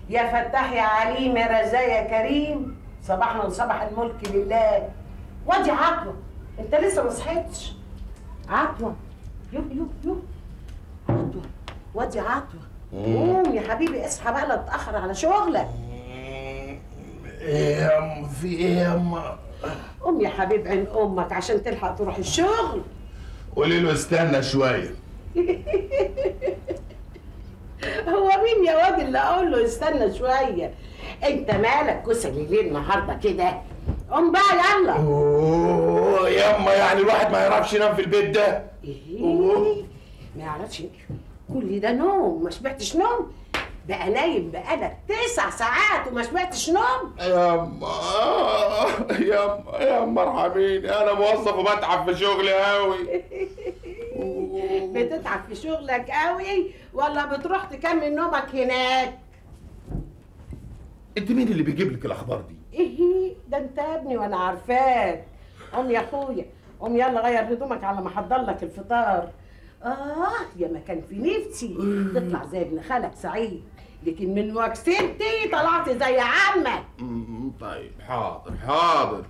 يا فتاح يا عليم يا رزاق يا كريم، صباحنا وصباح الملك لله. وادي عطوه، انت لسه ما صحيتش؟ عطوه، يو عطوه، وادي عطوه، قوم يا حبيبي اصحى بقى، لا تتاخر على شغلك. ايه يا ام، في ايه يا اما؟ قوم يا حبيب عين امك عشان تلحق تروح الشغل. قولي له استنى شويه. هو مين يا واد اللي اقول له استنى شويه؟ انت مالك كسل ليه النهارده كده؟ قوم بقى يلا. اوه يا اما، يعني الواحد ما يعرفش ينام في البيت ده؟ ايه ما يعرفش؟ كل ده نوم؟ ما شبعتش نوم؟ بقى نايم بقالك 9 ساعات وما شبعتش نوم؟ يا اما يا اما ارحميني، انا موظف وبتعب في شغلي قوي. بتتعب في شغلك قوي ولا بتروح تكمل نومك هناك؟ انت مين اللي بيجيب لك الاخبار دي؟ ايه ده انت يا ابني وانا عارفاك. قوم يا اخويا، قوم يلا غير هدومك على ما احضر لك الفطار. يا ما كان في نفسي تطلع زي ابن خالك سعيد، لكن من وكستي طلعت زي عمك. طيب حاضر.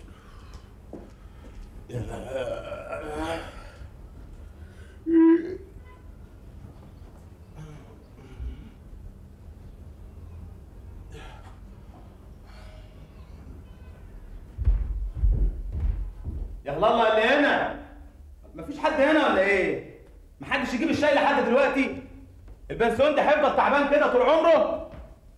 يا الله اللي هنا مفيش حد هنا ولا ايه؟ محدش يجيب الشاي لحد دلوقتي؟ البنسيون ده هيفضل تعبان كده طول عمره؟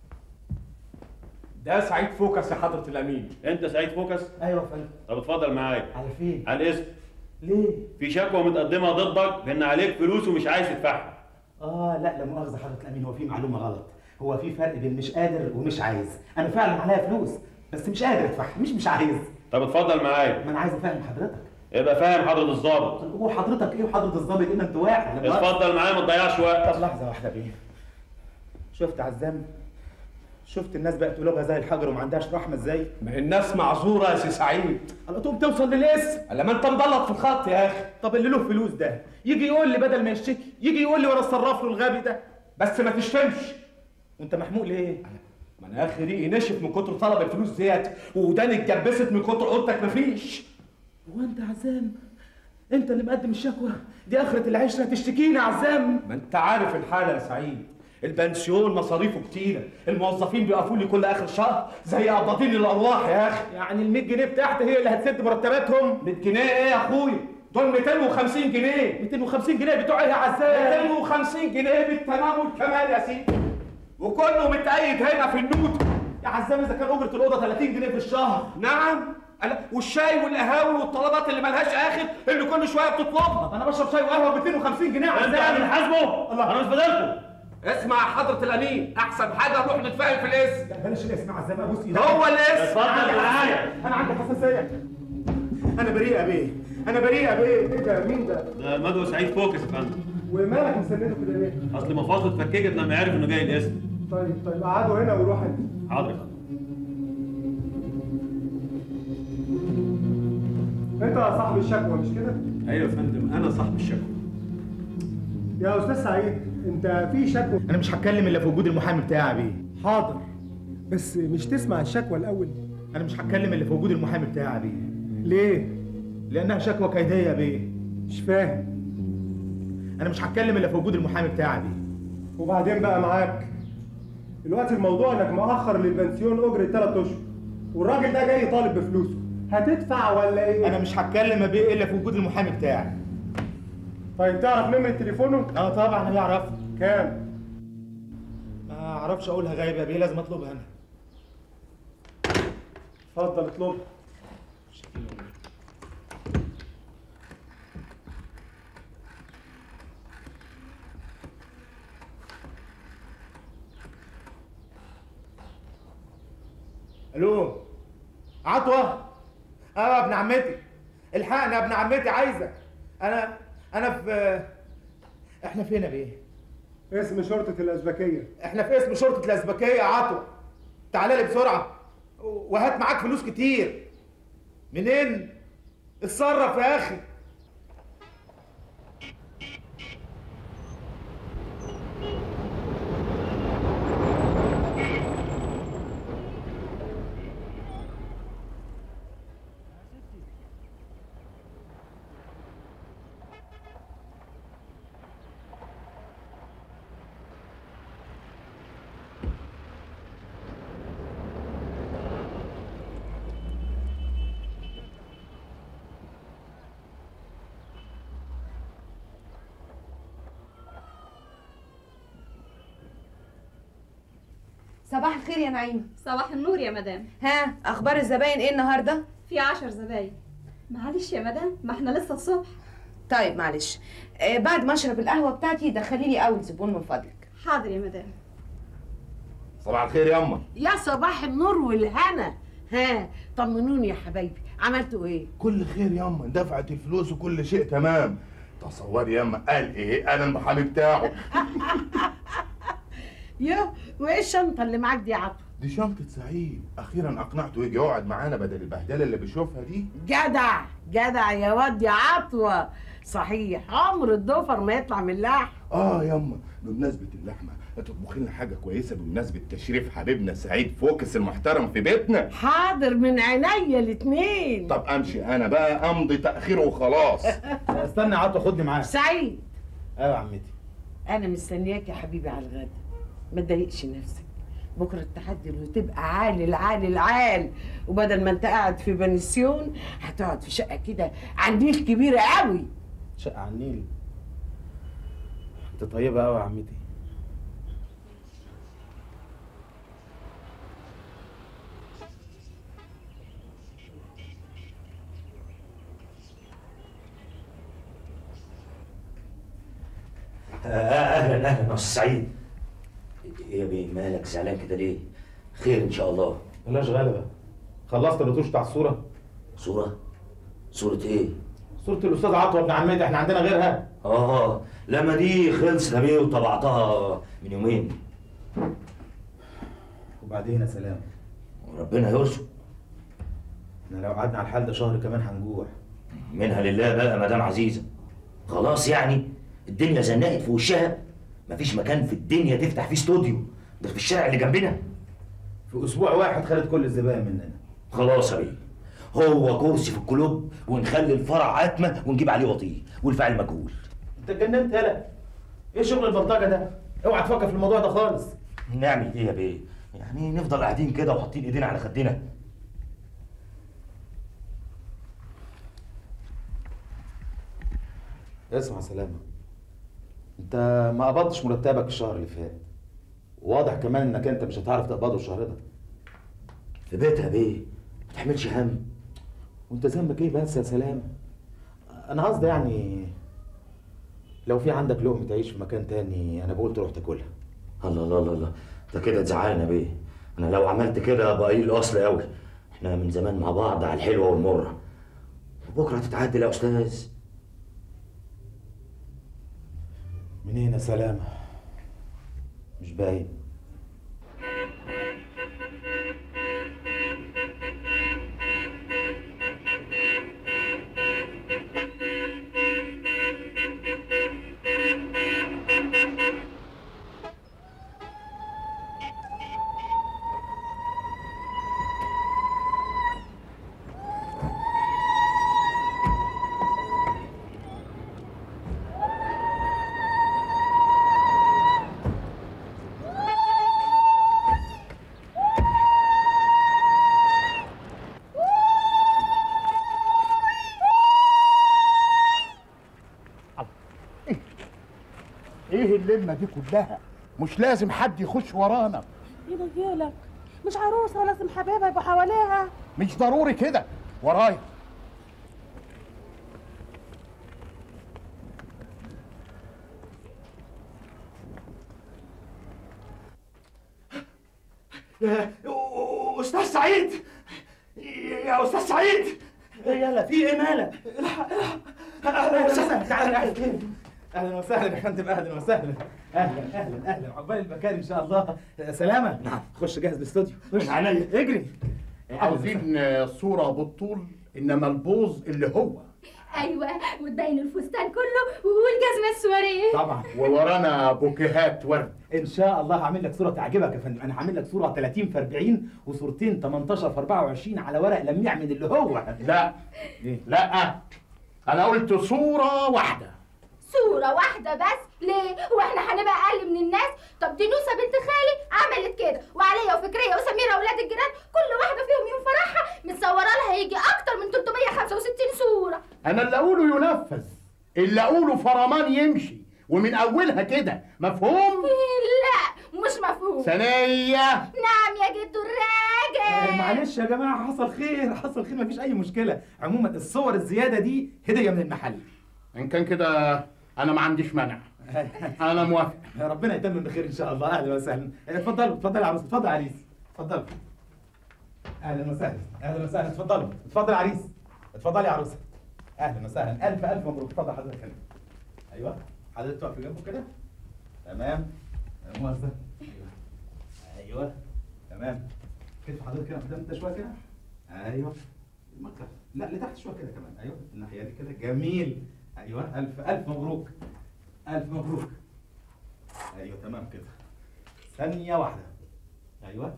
ده سعيد فوكس يا حضرة الأمين. انت سعيد فوكس؟ ايوه يا فندم. طب اتفضل معايا. على فين؟ على الاسم. ليه؟ في شكوى متقدمه ضدك لان عليك فلوس ومش عايز تدفعها. لا مؤاخذة حضرة الأمين، هو في معلومة غلط. هو في فرق بين مش قادر ومش عايز. أنا فعلا عليا فلوس بس مش قادر أدفعها، مش عايز. طب اتفضل معايا. ما أنا عايز أفهم حضرتك. يبقى فاهم حضرة الضابط. هو حضرتك إيه وحضرة الضابط إيه؟ ما أنت واحد. اتفضل معايا ما تضيعش وقت. طب لحظة واحدة بيه. شفت عزام؟ شفت الناس بقت قلوبها زي الحجر وما عندهاش رحمه ازاي؟ ما الناس معذوره يا سي سعيد. على طول توصل للاسم. لما انت مبلط في الخط يا اخي. طب اللي له فلوس ده يجي يقول لي بدل ما يشتكي، يجي يقول لي وانا اتصرف له الغبي ده. بس ما تشتمش. وانت محموق ليه؟ ما انا اخي ريقي نشف من كتر طلب الفلوس ديت، وداني اتجبست من كتر قلتك مفيش. هو انت عزام؟ انت اللي مقدم الشكوى؟ دي اخرة العشرة تشتكيني يا عزام؟ ما انت عارف الحاله يا سعيد. البنسيون مصاريفه كتيره، الموظفين بيقفوا لي كل اخر شهر زي قباضين الارواح يا اخي. يعني ال 100 جنيه بتاعتي هي اللي هتسد مرتباتهم؟ 100 جنيه ايه يا اخويا؟ دول 250 جنيه. 250 جنيه بتوع ايه يا عزام؟ 250 جنيه بالتمام والكمال يا سيدي. وكله متأيد هنا في النوت. يا عزام اذا كان اجره الاوضه 30 جنيه في الشهر. نعم. والشاي والقهاوي والطلبات اللي ملهاش اخر اللي كل شويه بتطلبها. انا بشرب شاي وقهوه ب 250 جنيه يا عزام. انت بنحاسبه؟ الله. انا مش بدلكم. اسمع يا حضرة الأمين، أحسن حاجة نروح نتفاهم في الاسم. بلاش الاسم يا عزام، ابوس ايدك. هو الاسم. اتفضل معايا. انا عندي حساسيه. انا بريء يا بيه، انا بريء يا بيه. ايه ده؟ مين ده؟ ده مدعو سعيد فوكس يا فندم. ومالك مسنده كده ليه؟ اصل مفاصل اتفككت لما عرف انه جاي الاسم. طيب قعدوا هنا وروح انت. حاضر يا فندم. انت صاحب الشكوى مش كده؟ ايوه يا فندم، انا صاحب الشكوى. يا استاذ سعيد، انت في شكوى؟ انا مش هتكلم الا في وجود المحامي بتاعي بيه. حاضر، بس مش تسمع الشكوى الاول؟ انا مش هتكلم الا في وجود المحامي بتاعي بيه. ليه؟ لانها شكوى كيديه بيه. مش فاهم. انا مش هتكلم الا في وجود المحامي بتاعي بيه. وبعدين بقى معاك دلوقتي الموضوع انك مؤخر للبنسيون اجره 3 اشهر، والراجل ده جاي طالب بفلوسه، هتدفع ولا ايه؟ انا مش هتكلم بيه الا في وجود المحامي بتاعي. طيب تعرف نمرة تليفونه؟ طبعا انا اعرف. كام؟ ما اعرفش اقولها غايبه بيه، لازم اطلبها انا. اتفضل اطلبها. الو عطوه. يا ابن عمتي، الحقني يا ابن عمتي، عايزك. انا في. احنا فين يا بيه؟ اسم شرطة الأزبكية. احنا في اسم شرطة الأزبكية يا عطوة. تعالى لي بسرعة وهات معاك فلوس كتير. منين؟ اتصرف يا أخي. صباح الخير يا نعيمة. صباح النور يا مدام. ها اخبار الزباين ايه النهارده؟ في 10 زباين. معلش يا مدام، ما احنا لسه الصبح. طيب معلش، بعد ما اشرب القهوه بتاعتي دخلي لي اول زبون من فضلك. حاضر يا مدام. صباح الخير يا أمه. يا صباح النور والهنا. ها طمنوني يا حبايبي، عملتوا ايه؟ كل خير يا أمه، دفعت الفلوس وكل شيء تمام. تصوري يا أمه، قال إيه؟ أنا المحامي بتاعه. يا وايه الشنطه اللي معاك دي يا عطوه؟ دي شنطة سعيد، أخيرا أقنعته يجي يقعد معانا بدل البهدلة اللي بيشوفها دي. جدع جدع يا واد يا عطوه. صحيح عمر الضفر ما يطلع من اللحم. ياما بمناسبة اللحمة تطبخي لنا حاجة كويسة بمناسبة تشريف حبيبنا سعيد فوكس المحترم في بيتنا. حاضر من عينيا الاتنين. طب أمشي أنا بقى، أمضي تأخير وخلاص. استنى يا عطوه، خدني معاك. سعيد. ايوه يا عمتي. أنا مستنياك يا حبيبي على الغدا، ما تضايقش نفسك. بكرة التحدي وتبقى عال العال العال، وبدل ما أنت قاعد في بنسيون هتقعد في شقة كده على النيل كبيرة قوي. شقه على النيل؟ انت طيبه قوي يا عمتي. اهلا اهلا يا استاذ سعيد. ايه يا بيه مالك زعلان كده ليه؟ خير ان شاء الله. بلاش غلبه. خلصت الرتوش بتاع الصوره؟ صوره؟ صوره ايه؟ صوره الاستاذ عطوه ابن عمتي، احنا عندنا غيرها؟ لما دي خلصت يا بيه وطبعتها من يومين. وبعدين يا سلام. وربنا يرزق. احنا لو قعدنا على الحال ده شهر كمان هنجوع. منها لله بقى مدام عزيزه. خلاص يعني الدنيا زنقت في وشها، مفيش مكان في الدنيا تفتح فيه استوديو، ده في الشارع اللي جنبنا. في اسبوع واحد خدت كل الزبائن مننا. خلاص يا بيه، هو كرسي في الكلوب ونخلي الفرع عتمه ونجيب عليه وطيه والفاعل مجهول. انت اتجننت يالا؟ ايه شغل البلطجه ده؟ اوعى تفكر في الموضوع ده خالص. نعمل ايه يا بيه؟ يعني نفضل قاعدين كده وحاطين ايدينا على خدنا؟ اسمع سلامة، انت ما قبضتش مرتبك الشهر اللي فات، واضح كمان انك انت مش هتعرف تقبضه الشهر ده. في بيتها بيه، ما تحملش هم. وانت ذنبك ايه بس يا سلامة؟ انا قصدي يعني لو في عندك لقمة تعيش في مكان تاني انا بقول تروح تاكلها. الله الله الله الله، انت كده تزعلنا بيه. انا لو عملت كده ابقى قليل الاصل قوي. احنا من زمان مع بعض على الحلوه والمره، وبكره هتتعدل يا استاذ. منين يا سلامة؟ مش باين. ايه اللمه دي كلها؟ مش لازم حد يخش ورانا. ينيلك مش عروسه لازم حبايبها يبقوا حواليها. مش ضروري كده، ورايا. استاذ سعيد، يا استاذ سعيد. يلا في ايه مالك؟ اهلا وسهلا. تعالى اهلا وسهلا يا فندم. اهلا وسهلا. اهلا عقبال المكان ان شاء الله. سلامة. نعم. خش جهز الاستوديو. خش عليا. اجري. عاوزين صوره بالطول انما البوز اللي هو. ايوه، وتبين الفستان كله والجزمه السواريه. طبعا. وورانا بوكيهات ورد. ان شاء الله هعمل لك صوره تعجبك يا فندم. انا هعمل لك صوره 30 في 40 وصورتين 18 في 24 على ورق لميع من اللي هو. لا إيه؟ لا، انا قلت صوره واحده. صورة واحدة بس؟ ليه؟ هو احنا هنبقى أقل من الناس؟ طب دي نوسة بنت خالي عملت كده، وعليا وفكرية وسميرة أولاد الجيران كل واحدة فيهم يوم فرحها متصورة لها يجي أكتر من 365 صورة. انا اللي اقوله ينفذ، اللي اقوله فرمان يمشي، ومن اولها كده، مفهوم؟ لا مش مفهوم. ثانية. نعم يا جدو الراجل. معلش يا جماعه، حصل خير حصل خير، مفيش اي مشكله. عموما الصور الزياده دي هديه من المحل. ان كان كده انا ما عنديش مانع، انا موافق. ربنا يتمم بخير ان شاء الله. اهلا وسهلا. اتفضلوا اتفضل يا عروس، اتفضل يا عريس، اتفضل. اهلا وسهلا اهلا وسهلا، اتفضلوا اتفضل يا عريس، اتفضل يا عروسه. اهلا وسهلا، الف الف مبروك. اتفضل حضرتك هنا. ايوه حضرتك تقف جنبه كده. تمام موظف. ايوه تمام. كيف حضرتك كده قدام انت شويه كده. ايوه المكتب، لا لتحت شويه كده كمان. ايوه الناحيه دي كده. جميل. ايوه الف الف مبروك، الف مبروك. ايوه تمام كده. ثانيه واحده. ايوه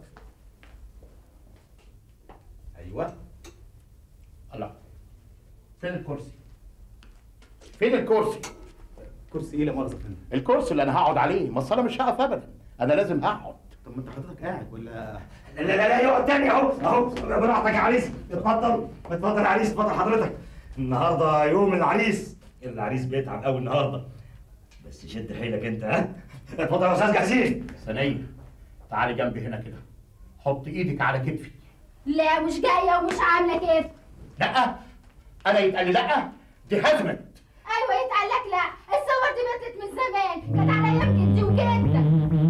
ايوه. الله، فين الكرسي؟ فين الكرسي؟ كرسي ايه لا مؤاخذه فندم؟ الكرسي اللي انا هقعد عليه، ما اصل انا مش هقف ابدا، انا لازم هقعد. طب ما انت حضرتك قاعد ولا؟ لا لا لا يقعد تاني اهو اهو. براحتك يا عريس، اتفضل اتفضل يا عريس، اتفضل حضرتك. النهارده يوم العريس، العريس بيتعب قوي النهارده، بس شد حيلك انت. ها اتفضل يا استاذ جحزين. ثانية، تعالي جنبي هنا كده، حط ايدك على كتفي. لا مش جايه ومش عامله كده. لا، انا يتقال لي لا، دي هزمت. ايوه يتقال لك لا، الصور دي بطلت من زمان، كانت على ايام جدي وجدك.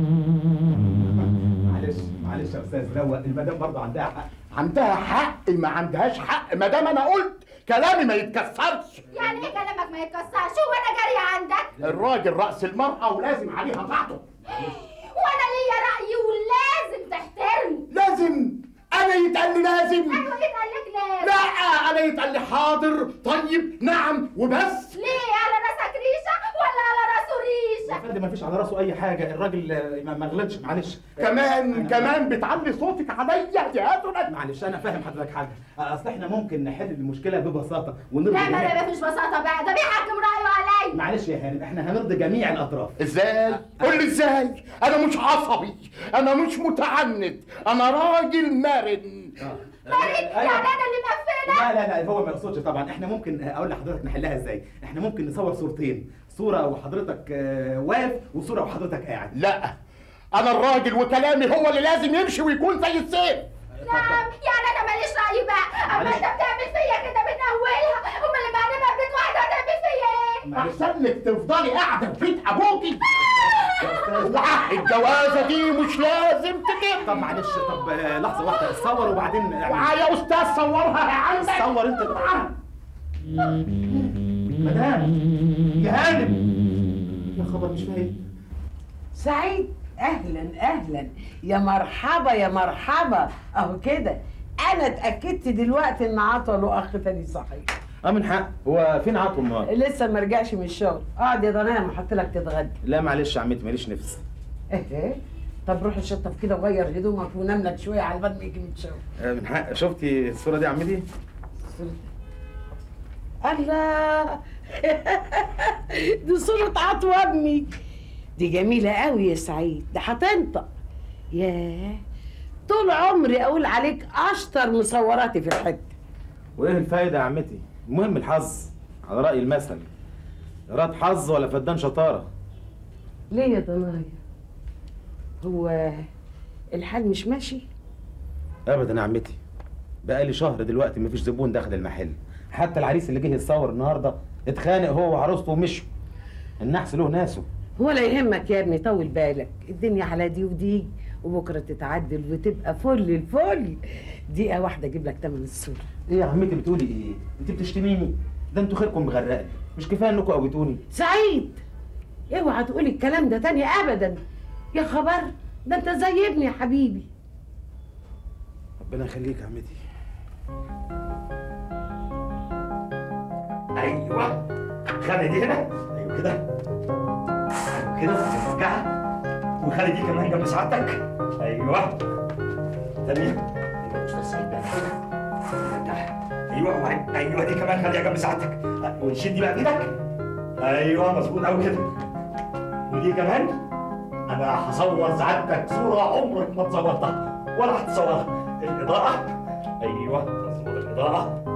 معلش معلش يا استاذ روق، المدام برضه عندها حق. عندها حق ما عندهاش حق، ما دام انا قلت كلامي ما يتكسرش. يعني ايه كلامك ما يتكسرش؟ هو انا جاريه عندك؟ الراجل رأس المرأة ولازم عليها طاعته. وانا ليا رأيي ولازم تحترمه. لازم؟ انا يتقال لي لازم؟ ايوه يتقال لك لازم. لا، انا يتقال لي حاضر طيب نعم وبس. ليه؟ على راسك ريشه ولا على راسه ريشه؟ يا فندم مفيش على راسه اي حاجه، الراجل ما غلطش. معلش كمان بتعلي صوتك عليا يا هاتونك. معلش انا فاهم حضرتك حاجه، اصل احنا ممكن نحل المشكله ببساطه لا ونرضي ما فيش بساطه بقى، ده بيحكم رايه عليا. معلش يا هانم، احنا هنرضي جميع الاطراف. ازاي؟ قول لي ازاي؟ انا مش عصبي، انا مش متعنت، انا راجل مرن. مرن؟ يعني انا اللي مقفله؟ لا لا لا هو ما يقصدش طبعا. احنا ممكن اقول لحضرتك نحلها ازاي. احنا ممكن نصور صورتين، صوره وحضرتك واقف وصوره وحضرتك قاعد. لا، انا الراجل وكلامي هو اللي لازم يمشي ويكون زي السيف. نعم، يعني انا ماليش راي بقى. اما انت بتعمل فيا كده من اولها، امال لما انا بقى بيت واحده هتعمل فيا ايه؟ احسن لك تفضلي قاعده في بيت ابوكي. وحق الجوازه دي مش لازم تتم. طب معلش، طب لحظه واحده صور وبعدين يا استاذ صورها يا عندك. صور انت مدام يا هانم. يا خبر مش فاهم. سعيد اهلا اهلا، يا مرحبا يا مرحبا. اهو كده انا اتاكدت دلوقتي ان عطوه له اخ تاني صحيح. من حق. هو فين عطوه امال؟ لسه ما رجعش من الشغل. اقعد يا ضنايا احط لك تتغدى. لا معلش يا عمتي ماليش نفس. ايه طب روح الشطف كده وغير هدومك ونام لك شويه على بال ما يجي من الشغل. من حق. شفتي الصوره دي يا عمتي؟ الله دي صورة عطوة ابني، دي جميلة قوي يا سعيد، ده هتنطق. ياه طول عمري اقول عليك اشطر مصوراتي في الحته. وايه الفايده يا عمتي؟ المهم الحظ، على راي المثل، راد حظ ولا فدان شطاره. ليه يا ضنايا؟ هو الحال مش ماشي؟ ابدا يا عمتي، بقالي شهر دلوقتي مفيش زبون داخل المحل، حتى العريس اللي جه يتصور النهارده اتخانق هو وعروسته ومشوا. النحس له ناسه. ولا يهمك يا ابني، طول بالك، الدنيا على دي ودي، وبكره تتعدل وتبقى فل الفل. دقيقه واحده اجيب لك تمن الصوره. ايه يا عمتي بتقولي ايه؟ انت بتشتميني؟ ده انتوا خيركم مغرقني، مش كفايه انكم قويتوني؟ سعيد اوعى تقولي الكلام ده تاني ابدا. يا خبر، ده انت زي ابني يا حبيبي. ربنا يخليك يا عمتي. ايوه خلي دي هنا، ايوه كده كده ترجعها، وخلي دي كمان جنب سعادتك. ايوه تانية. ايوه استاذ سعيد بقى ايوه وبعدين ايوه دي كمان خليها جنب سعادتك، ونشد دي بقى بايدك. ايوه مظبوط قوي كده. ودي كمان انا هصور سعادتك صوره عمرك ما تصورتها ولا هتصورها. الاضاءه ايوه مظبوط، الاضاءه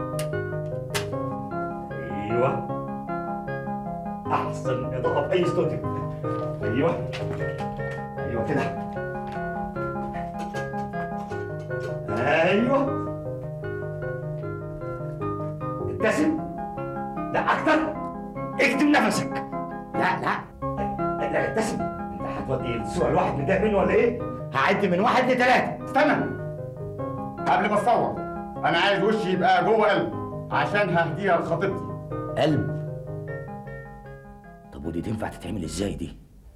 ايوه احسن اضاءه في اي استوديو. ايوه ايوه كده. ايوه. ابتسم. لا اكتر. اكتم نفسك. لا ابتسم. انت هتودي الصورة الواحد متضايق منه ولا ايه؟ هعد من 1 ل 3. استنى قبل ما اتصور، انا عايز وشي يبقى جوه قلب عشان ههديها لخطيبتي. قلب؟ طب ودي تنفع تتعمل ازاي دي؟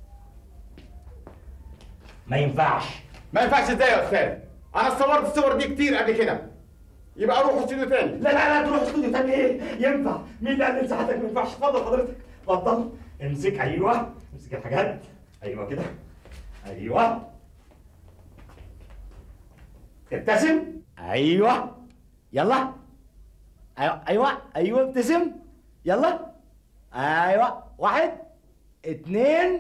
ما ينفعش. ما ينفعش ازاي يا استاذ؟ انا صورت الصور دي كتير قبل كده. يبقى اروح استوديو تاني. لا تروح استوديو تاني ايه؟ ينفع. مين اللي قال مساحتك ما ينفعش؟ اتفضل حضرتك. اتفضل. امسك. ايوه. امسك الحاجات. ايوه كده. ايوه. ابتسم. ايوه. يلا. ايوه ابتسم. يلا. ايوه. 1 2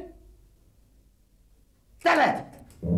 3.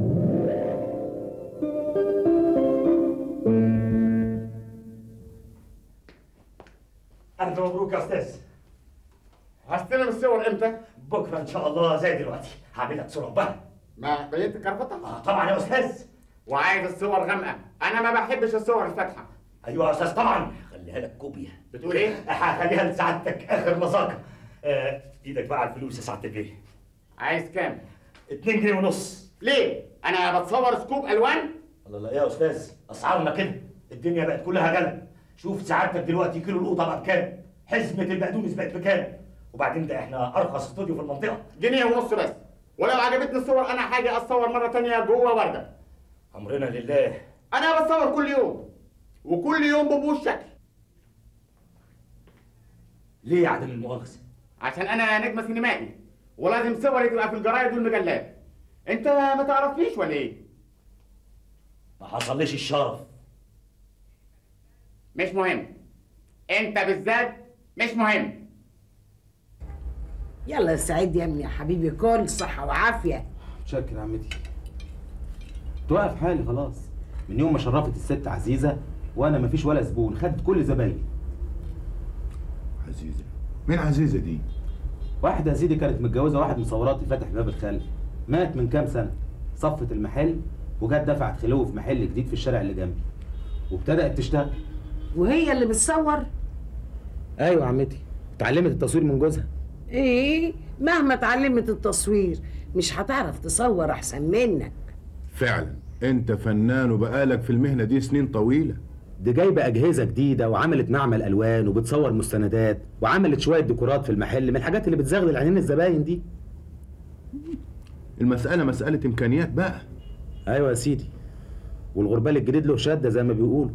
ألف مبروك يا أستاذ. هستلم الصور امتى؟ بكرة إن شاء الله زي دلوقتي. هعمل لك صورة بقى. ما بينت الكرافته؟ طبعا يا أستاذ. وعايز الصور غامقة، أنا ما بحبش الصور الفاتحة. أيوه يا أستاذ طبعا. خليها لك كوبيا. بتقول إيه؟ هخليها لسعادتك آخر مذاقة. إيدك بقى على الفلوس يا سعادة البيه. عايز كام؟ 2 جنيه ونص. ليه؟ أنا بتصور سكوب ألوان؟ الله لا يا أستاذ، أسعارنا كده. الدنيا بقت كلها جلب. شوف سعادتك دلوقتي كيلو القوطة بقى بكام؟ حزمة البقدونس بقت بكام؟ وبعدين ده احنا أرخص استوديو في المنطقة. 1.5 جنيه بس. ولو عجبتني الصور أنا حاجة أتصور مرة تانية جوه وردة. أمرنا لله. أنا بتصور كل يوم، وكل يوم ببوظ شكل. ليه يا عدم المؤاخذة؟ عشان أنا نجم سينمائي، ولازم صوري تبقى في الجرايد والمجلات. أنت ما تعرفنيش ولا إيه؟ ما حصليش الشرف. مش مهم. أنت بالذات مش مهم. يلا يا سعيد يا ابني يا حبيبي، كل صحة وعافية. متشكر يا عمتي. توقف حالي خلاص. من يوم ما شرفت الست عزيزة وانا مفيش ولا زبون، خدت كل زبايني. عزيزة؟ مين عزيزة دي؟ واحدة يا سيدي كانت متجوزة واحد مصوراتي فاتح باب الخل، مات من كام سنة، صفت المحل وجت دفعت خلوه في محل جديد في الشارع اللي جنبي وابتدأت تشتغل. وهي اللي بتصور؟ ايوه يا عمتي، اتعلمت التصوير من جوزها. ايه؟ مهما اتعلمت التصوير مش هتعرف تصور احسن منك. فعلا انت فنان وبقالك في المهنة دي سنين طويلة. دي جايبه اجهزه جديده وعملت معمل الوان وبتصور مستندات وعملت شويه ديكورات في المحل من الحاجات اللي بتزغلل عينين الزباين دي. المسألة مسألة امكانيات بقى. ايوه يا سيدي، والغربال الجديد له شده زي ما بيقولوا.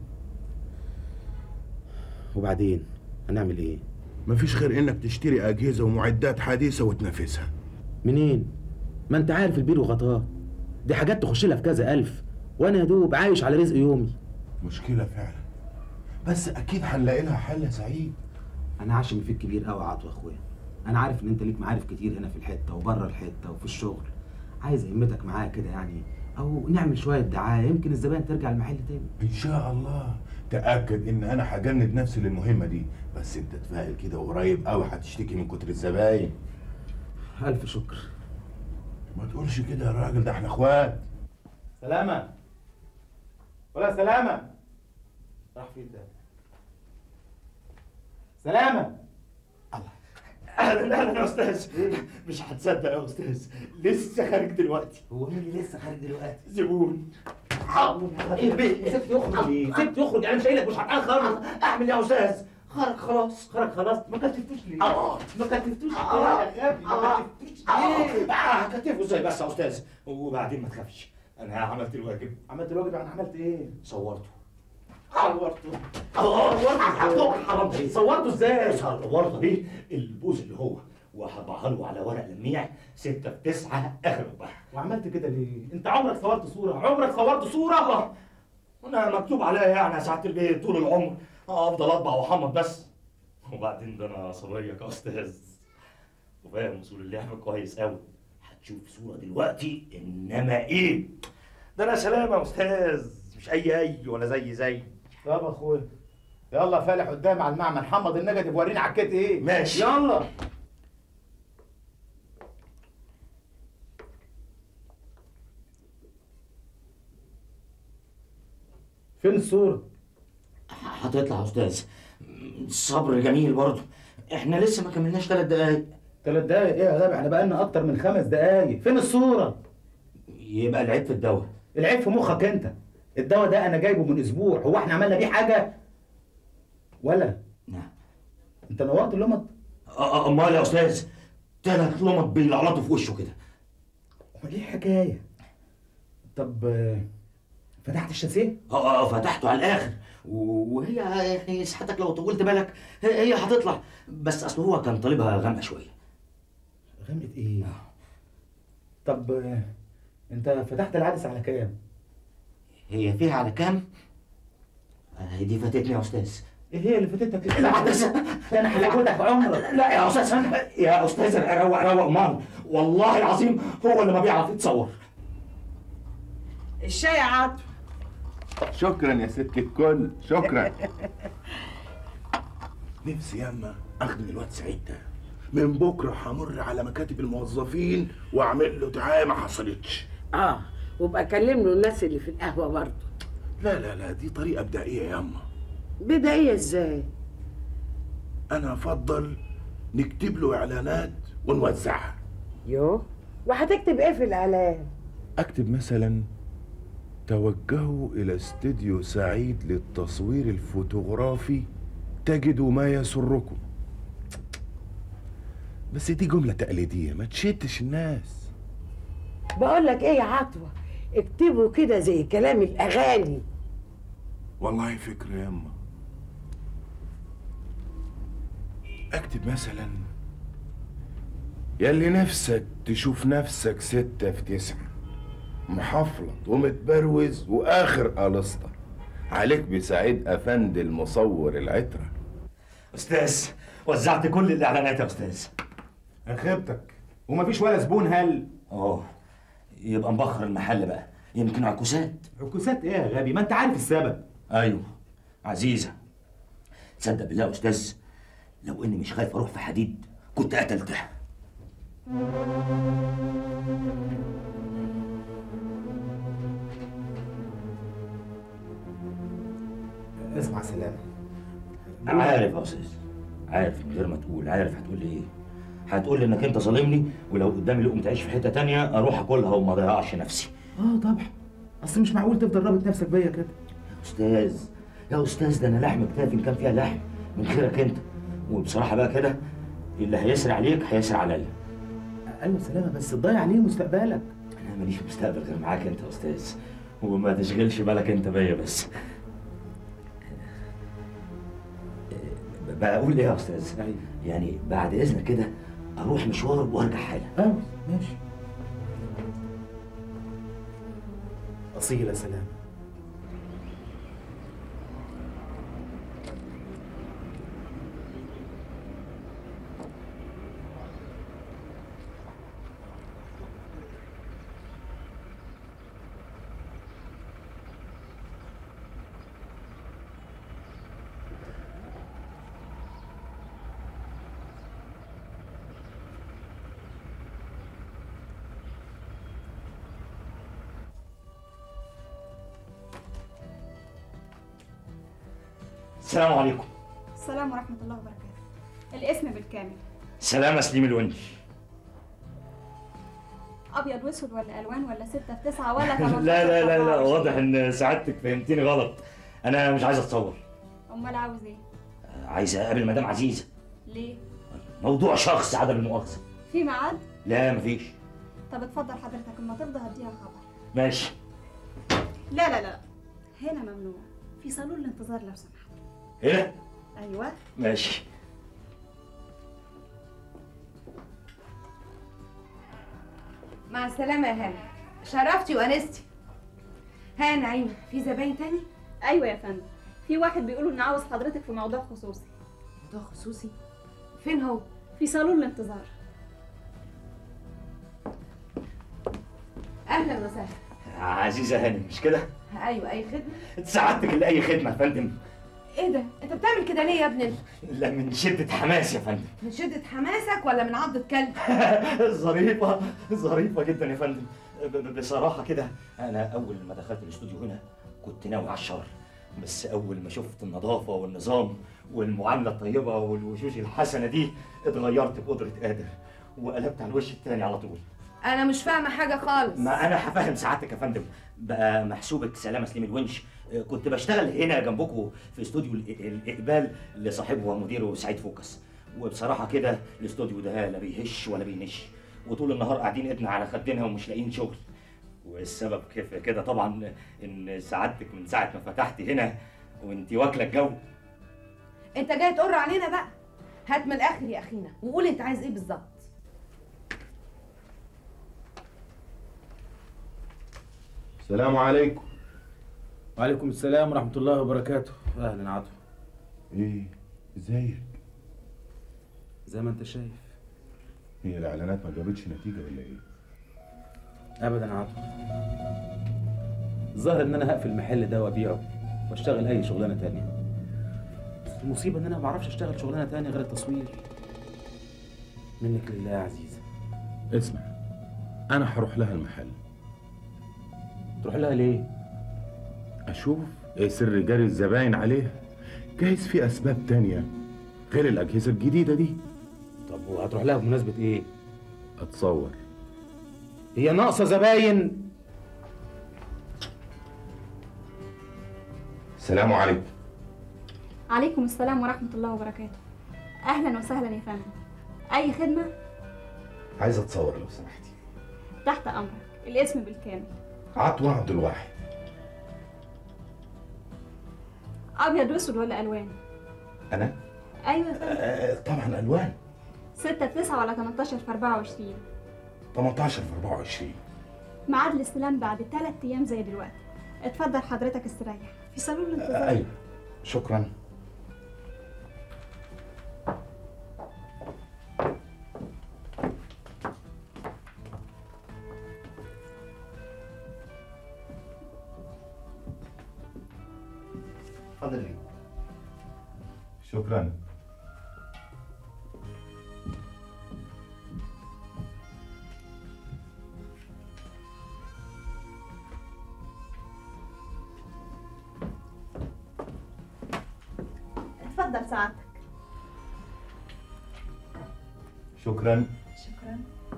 وبعدين هنعمل ايه؟ مفيش غير انك تشتري اجهزة ومعدات حديثة وتنافسها. منين؟ ما انت عارف البير وغطاه، دي حاجات تخش لها في كذا الف، وانا يا دوب عايش على رزق يومي. مشكلة فعلا، بس اكيد هنلاقي لها حل يا سعيد. انا عاشم فيك كبير قوي يا عطوة اخويا. انا عارف ان انت ليك معارف كتير هنا في الحته وبره الحته وفي الشغل. عايز اهمتك معايا كده يعني، او نعمل شويه دعايه يمكن الزبائن ترجع المحل تاني. ان شاء الله. تاكد ان انا هجند نفسي للمهمه دي، بس انت تفائل كده وقريب قوي هتشتكي من كتر الزباين. الف شكر. ما تقولش كده يا راجل، ده احنا اخوات. سلامة ولا سلامة؟ راح فين ده؟ سلامة. اهلا يا استاذ. مش هتصدق يا استاذ، لسه خارج دلوقتي. هو مين اللي لسه خارج دلوقتي؟ زبون. ايه بيه؟ سبت يخرج ليه؟ سبت يخرج، انا مش قايل لك مش هتاخر. اعمل ايه يا استاذ؟ خرج خلاص. خرج خلاص؟ ما كتفتوش ليه؟ ما كتفتوش ليه يا غبي؟ ما كتفتوش ليه؟ هكتفه ازاي بس يا استاذ؟ وبعدين ما تخافش، انا عملت الواجب. عملت الواجب. يعني عملت ايه؟ صورته. صورته ازاي؟ صورته ايه؟ البوز اللي هو، وهطبعها له على ورق لميع 6 في 9 اخر رباح. وعملت كده ليه؟ انت عمرك صورت صورة؟ عمرك صورت صورة؟ انا مكتوب عليا يعني يا سعاده البيه طول العمر افضل اطبع واحمض بس. وبعدين ده انا صبيك يا استاذ وفاهم اصول اللعبه كويس قوي. هتشوف صوره دلوقتي انما ايه؟ ده انا سلامه يا استاذ، مش اي ولا زي. طب يا اخويا يلا فالح قدامي على المعمل، حمض النجدي وريني عكيت ايه. ماشي يلا. فين الصورة؟ هتطلع يا استاذ. الصبر جميل برضه، احنا لسه ما كملناش 3 دقايق. 3 دقايق ايه يا غبي؟ احنا بقالنا اكتر من 5 دقايق. فين الصورة؟ يبقى العيب في الدواء. العيب في مخك انت. الدواء ده انا جايبه من اسبوع، هو احنا عملنا بيه حاجة؟ ولا؟ نعم. انت نورت اللمض؟ امال يا استاذ، 3 لمض بيلعلطوا في وشه كده. امال ايه الحكاية؟ طب فتحت الشاسيه؟ فتحته على الاخر، وهي يعني ساعتك لو طولت بالك هي هتطلع، بس اصل هو كان طالبها غامقه شويه. غامقه ايه؟ طب انت فتحت العدسه على كام؟ هي فيها على كام؟ دي فاتتني يا استاذ. ايه هي اللي فاتتك؟ العدسه. ده انا حلاوتك عمرك. لا يا استاذ، يا استاذ روق مان، والله العظيم هو اللي ما بيعرف يتصور. الشاي يا عاطف. شكرا يا ست الكل، شكرا. نفسي ياما اخدم الواد سعيد ده. من بكره همر على مكاتب الموظفين واعمل له دعايه ما حصلتش. وابقى كلم له الناس اللي في القهوه برضه. لا دي طريقه بدائيه ياما. بدائيه ازاي؟ انا افضل نكتب له اعلانات ونوزعها. يوه، وهتكتب ايه في الاعلان؟ اكتب مثلا: توجهوا إلى استديو سعيد للتصوير الفوتوغرافي تجدوا ما يسركم. بس دي جملة تقليدية ما تشدش الناس. بقول لك ايه يا عطوة، اكتبوا كده زي كلام الأغاني. والله فكرة ياما. اكتب مثلا: ياللي نفسك تشوف نفسك 6 في 9، محفلط ومتبروز واخر قلصطه، عليك بسعيد افندي المصور العترة. استاذ، وزعت كل الاعلانات يا استاذ. خيبتك، ومفيش ولا زبون هل؟ يبقى نبخر المحل بقى، يمكن عكوسات. عكوسات ايه يا غبي؟ ما انت عارف السبب. ايوه عزيزه، تصدق بالله يا استاذ لو اني مش خايف اروح في حديد كنت قتلتها. اسمع سلام. عارف يا استاذ، عارف من غير ما تقول، عارف هتقول لي ايه. هتقول لي انك انت ظالمني، ولو قدامي لقمه تعيش في حته تانية اروح اكلها وما اضيعش نفسي. طبعا، اصل مش معقول تفضل رابط نفسك بيا كده. يا استاذ ده انا لحم كتافي ان كان فيها لحم من خيرك انت، وبصراحه بقى كده اللي هيسرع عليك هيسرع عليا. ايوه سلامه، بس تضيع عليه مستقبلك. انا ماليش مستقبل غير معاك انت يا استاذ، وما تشغلش بالك انت بيا بس. بقول ايه يا استاذ؟ يعني بعد اذنك كده اروح مشوار وارجع حالا. ماشي. اصيل يا سلام. السلام عليكم. السلام ورحمة الله وبركاته. الاسم بالكامل؟ سلامة سليم الونش. أبيض وأسود ولا ألوان ولا 6 في 9 ولا 18؟ لا واضح إن سعادتك فهمتيني غلط. أنا مش عايز أتصور. أمال عاوز إيه؟ عايز أقابل مدام عزيزة. ليه؟ موضوع شخص عدم المؤاخذة. في ميعاد؟ لا مفيش. طب اتفضل حضرتك، اما ترضى هديها خبر. ماشي. لا هنا ممنوع، في صالون الانتظار لو سمحت. هنا؟ أيوه. ماشي. مع السلامة يا هاني، شرفتي وأنستي. ها نعيمة، في زباين تاني؟ أيوه يا فندم، في واحد بيقولوا إنه عاوز حضرتك في موضوع خصوصي. موضوع خصوصي؟ فين هو؟ في صالون الانتظار. أهلا وسهلا. عزيزة هاني مش كده؟ أيوه، أي خدمة؟ سعادتك اللي أي خدمة يا فندم. ايه ده؟ انت بتعمل كده ليه يا ابني؟ لا من شدة حماس يا فندم. من شدة حماسك ولا من عضة كلب؟ ظريفة جدا يا فندم. بصراحة كده أنا أول ما دخلت الاستوديو هنا كنت ناوي على الشر، بس اول ما شفت النظافه والنظام والمعامله الطيبه والوشوش الحسنه دي اتغيرت بقدره قادر وقلبت على الوش التاني على طول. انا مش فاهمه حاجه خالص. ما انا هفهم سعادتك يا فندم. بقى محسوبك سلامه سليم الونش. كنت بشتغل هنا جنبكم في استوديو الاقبال لصاحبه ومديره سعيد فوكس، وبصراحه كده الاستوديو ده لا بيهش ولا بينش، وطول النهار قاعدين ايدنا على خدنا ومش لاقيين شغل. والسبب كيف كده طبعا ان سعادتك من ساعه ما فتحتي هنا وانت واكله الجو. انت جاي تقر علينا بقى؟ هات من الاخر يا اخينا وقول انت عايز ايه بالظبط. السلام عليكم. وعليكم السلام ورحمة الله وبركاته. أهلا عطوة. ايه ازيك؟ زي ما أنت شايف. هي الإعلانات ما جابتش نتيجة ولا ايه؟ أبدا عطوة. الظاهر إن أنا هقفل المحل ده وأبيعه وأشتغل أي شغلانة تانية. بس المصيبة إن أنا ما بعرفش أشتغل شغلانة تانية غير التصوير. منك لله يا عزيزة. اسمع، أنا هروح لها المحل. تروح لها ليه؟ أشوف إيه سر جري الزباين عليها. جايز في أسباب تانية غير الأجهزة الجديدة دي. طب وهتروح لها بمناسبة إيه؟ أتصور هي ناقصة زباين. السلام عليكم. عليكم السلام ورحمة الله وبركاته. أهلا وسهلا يا فندم. أي خدمة؟ عايز أتصور لو سمحتي. تحت أمرك. الاسم بالكامل. عطوة عبد الواحد. أبيض وأسود ولا ألوان؟ أنا؟ أيوة يا فندم. طبعا ألوان. 6/9 ولا 18/24؟ 18/24. ميعاد الاستلام بعد 3 أيام زي دلوقتي. اتفضل حضرتك استريح في صالون الانتظار. أيوة شكرا. اتفضل لي. شكرا. اتفضل سعادتك. شكرا. شكرا.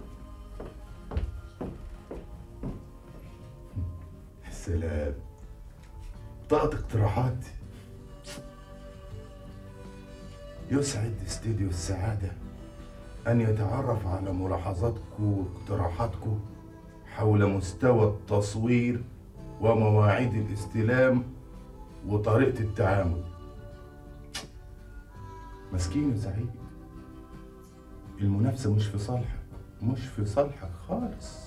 سلام. طاقة اقتراحات. يسعد استديو السعادة أن يتعرف على ملاحظاتكم واقتراحاتكم حول مستوى التصوير ومواعيد الاستلام وطريقة التعامل. مسكين يا سعيد، المنافسة مش في صالحك، مش في صالحك خالص.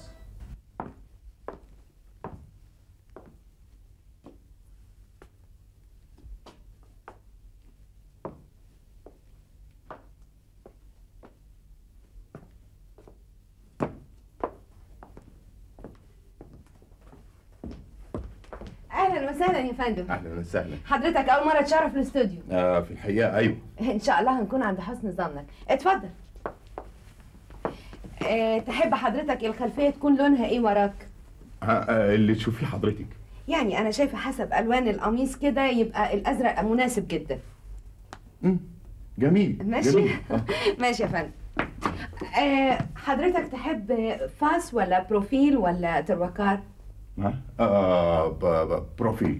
اهلا وسهلا يا فندم. اهلا وسهلا. حضرتك اول مره تشرف الاستوديو؟ في الحقيقه ايوه. ان شاء الله هنكون عند حسن ظنك. اتفضل. تحب حضرتك الخلفيه تكون لونها ايه وراك؟ اللي تشوفيه حضرتك. يعني انا شايفه حسب الوان القميص كده يبقى الازرق مناسب جدا. جميل. ماشي. جميل. ماشي يا فندم. حضرتك تحب فاس ولا بروفيل ولا تروكار؟ بروفيل.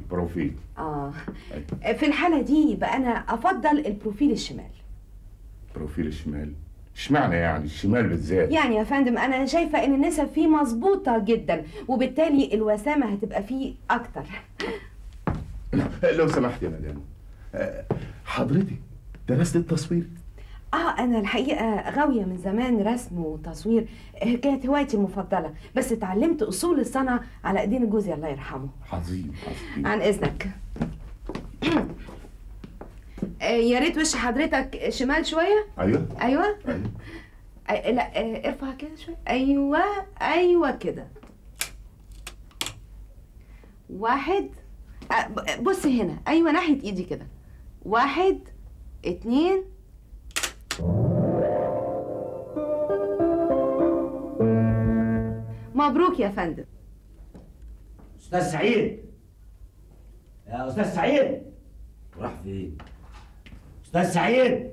في الحالة دي يبقى أنا أفضل البروفيل الشمال. بروفيل الشمال؟ اشمعنى يعني الشمال بالذات؟ يعني يا فندم أنا شايفة إن النسب فيه مظبوطة جدا وبالتالي الوسامة هتبقى فيه أكتر. لو سمحت يا مدام، حضرتك درست التصوير؟ أنا الحقيقة غاوية من زمان رسم وتصوير، كانت هوايتي المفضلة، بس اتعلمت أصول الصنعة على إيدين جوزي الله يرحمه. عظيم. عن إذنك. يا ريت وش حضرتك شمال شوية. أيوة. لا ارفع كده شوية. أيوة كده. 1 بص هنا. أيوة ناحية إيدي كده. 1 2 مبروك يا فندم. استاذ سعيد، يا استاذ سعيد راح فين؟ استاذ سعيد،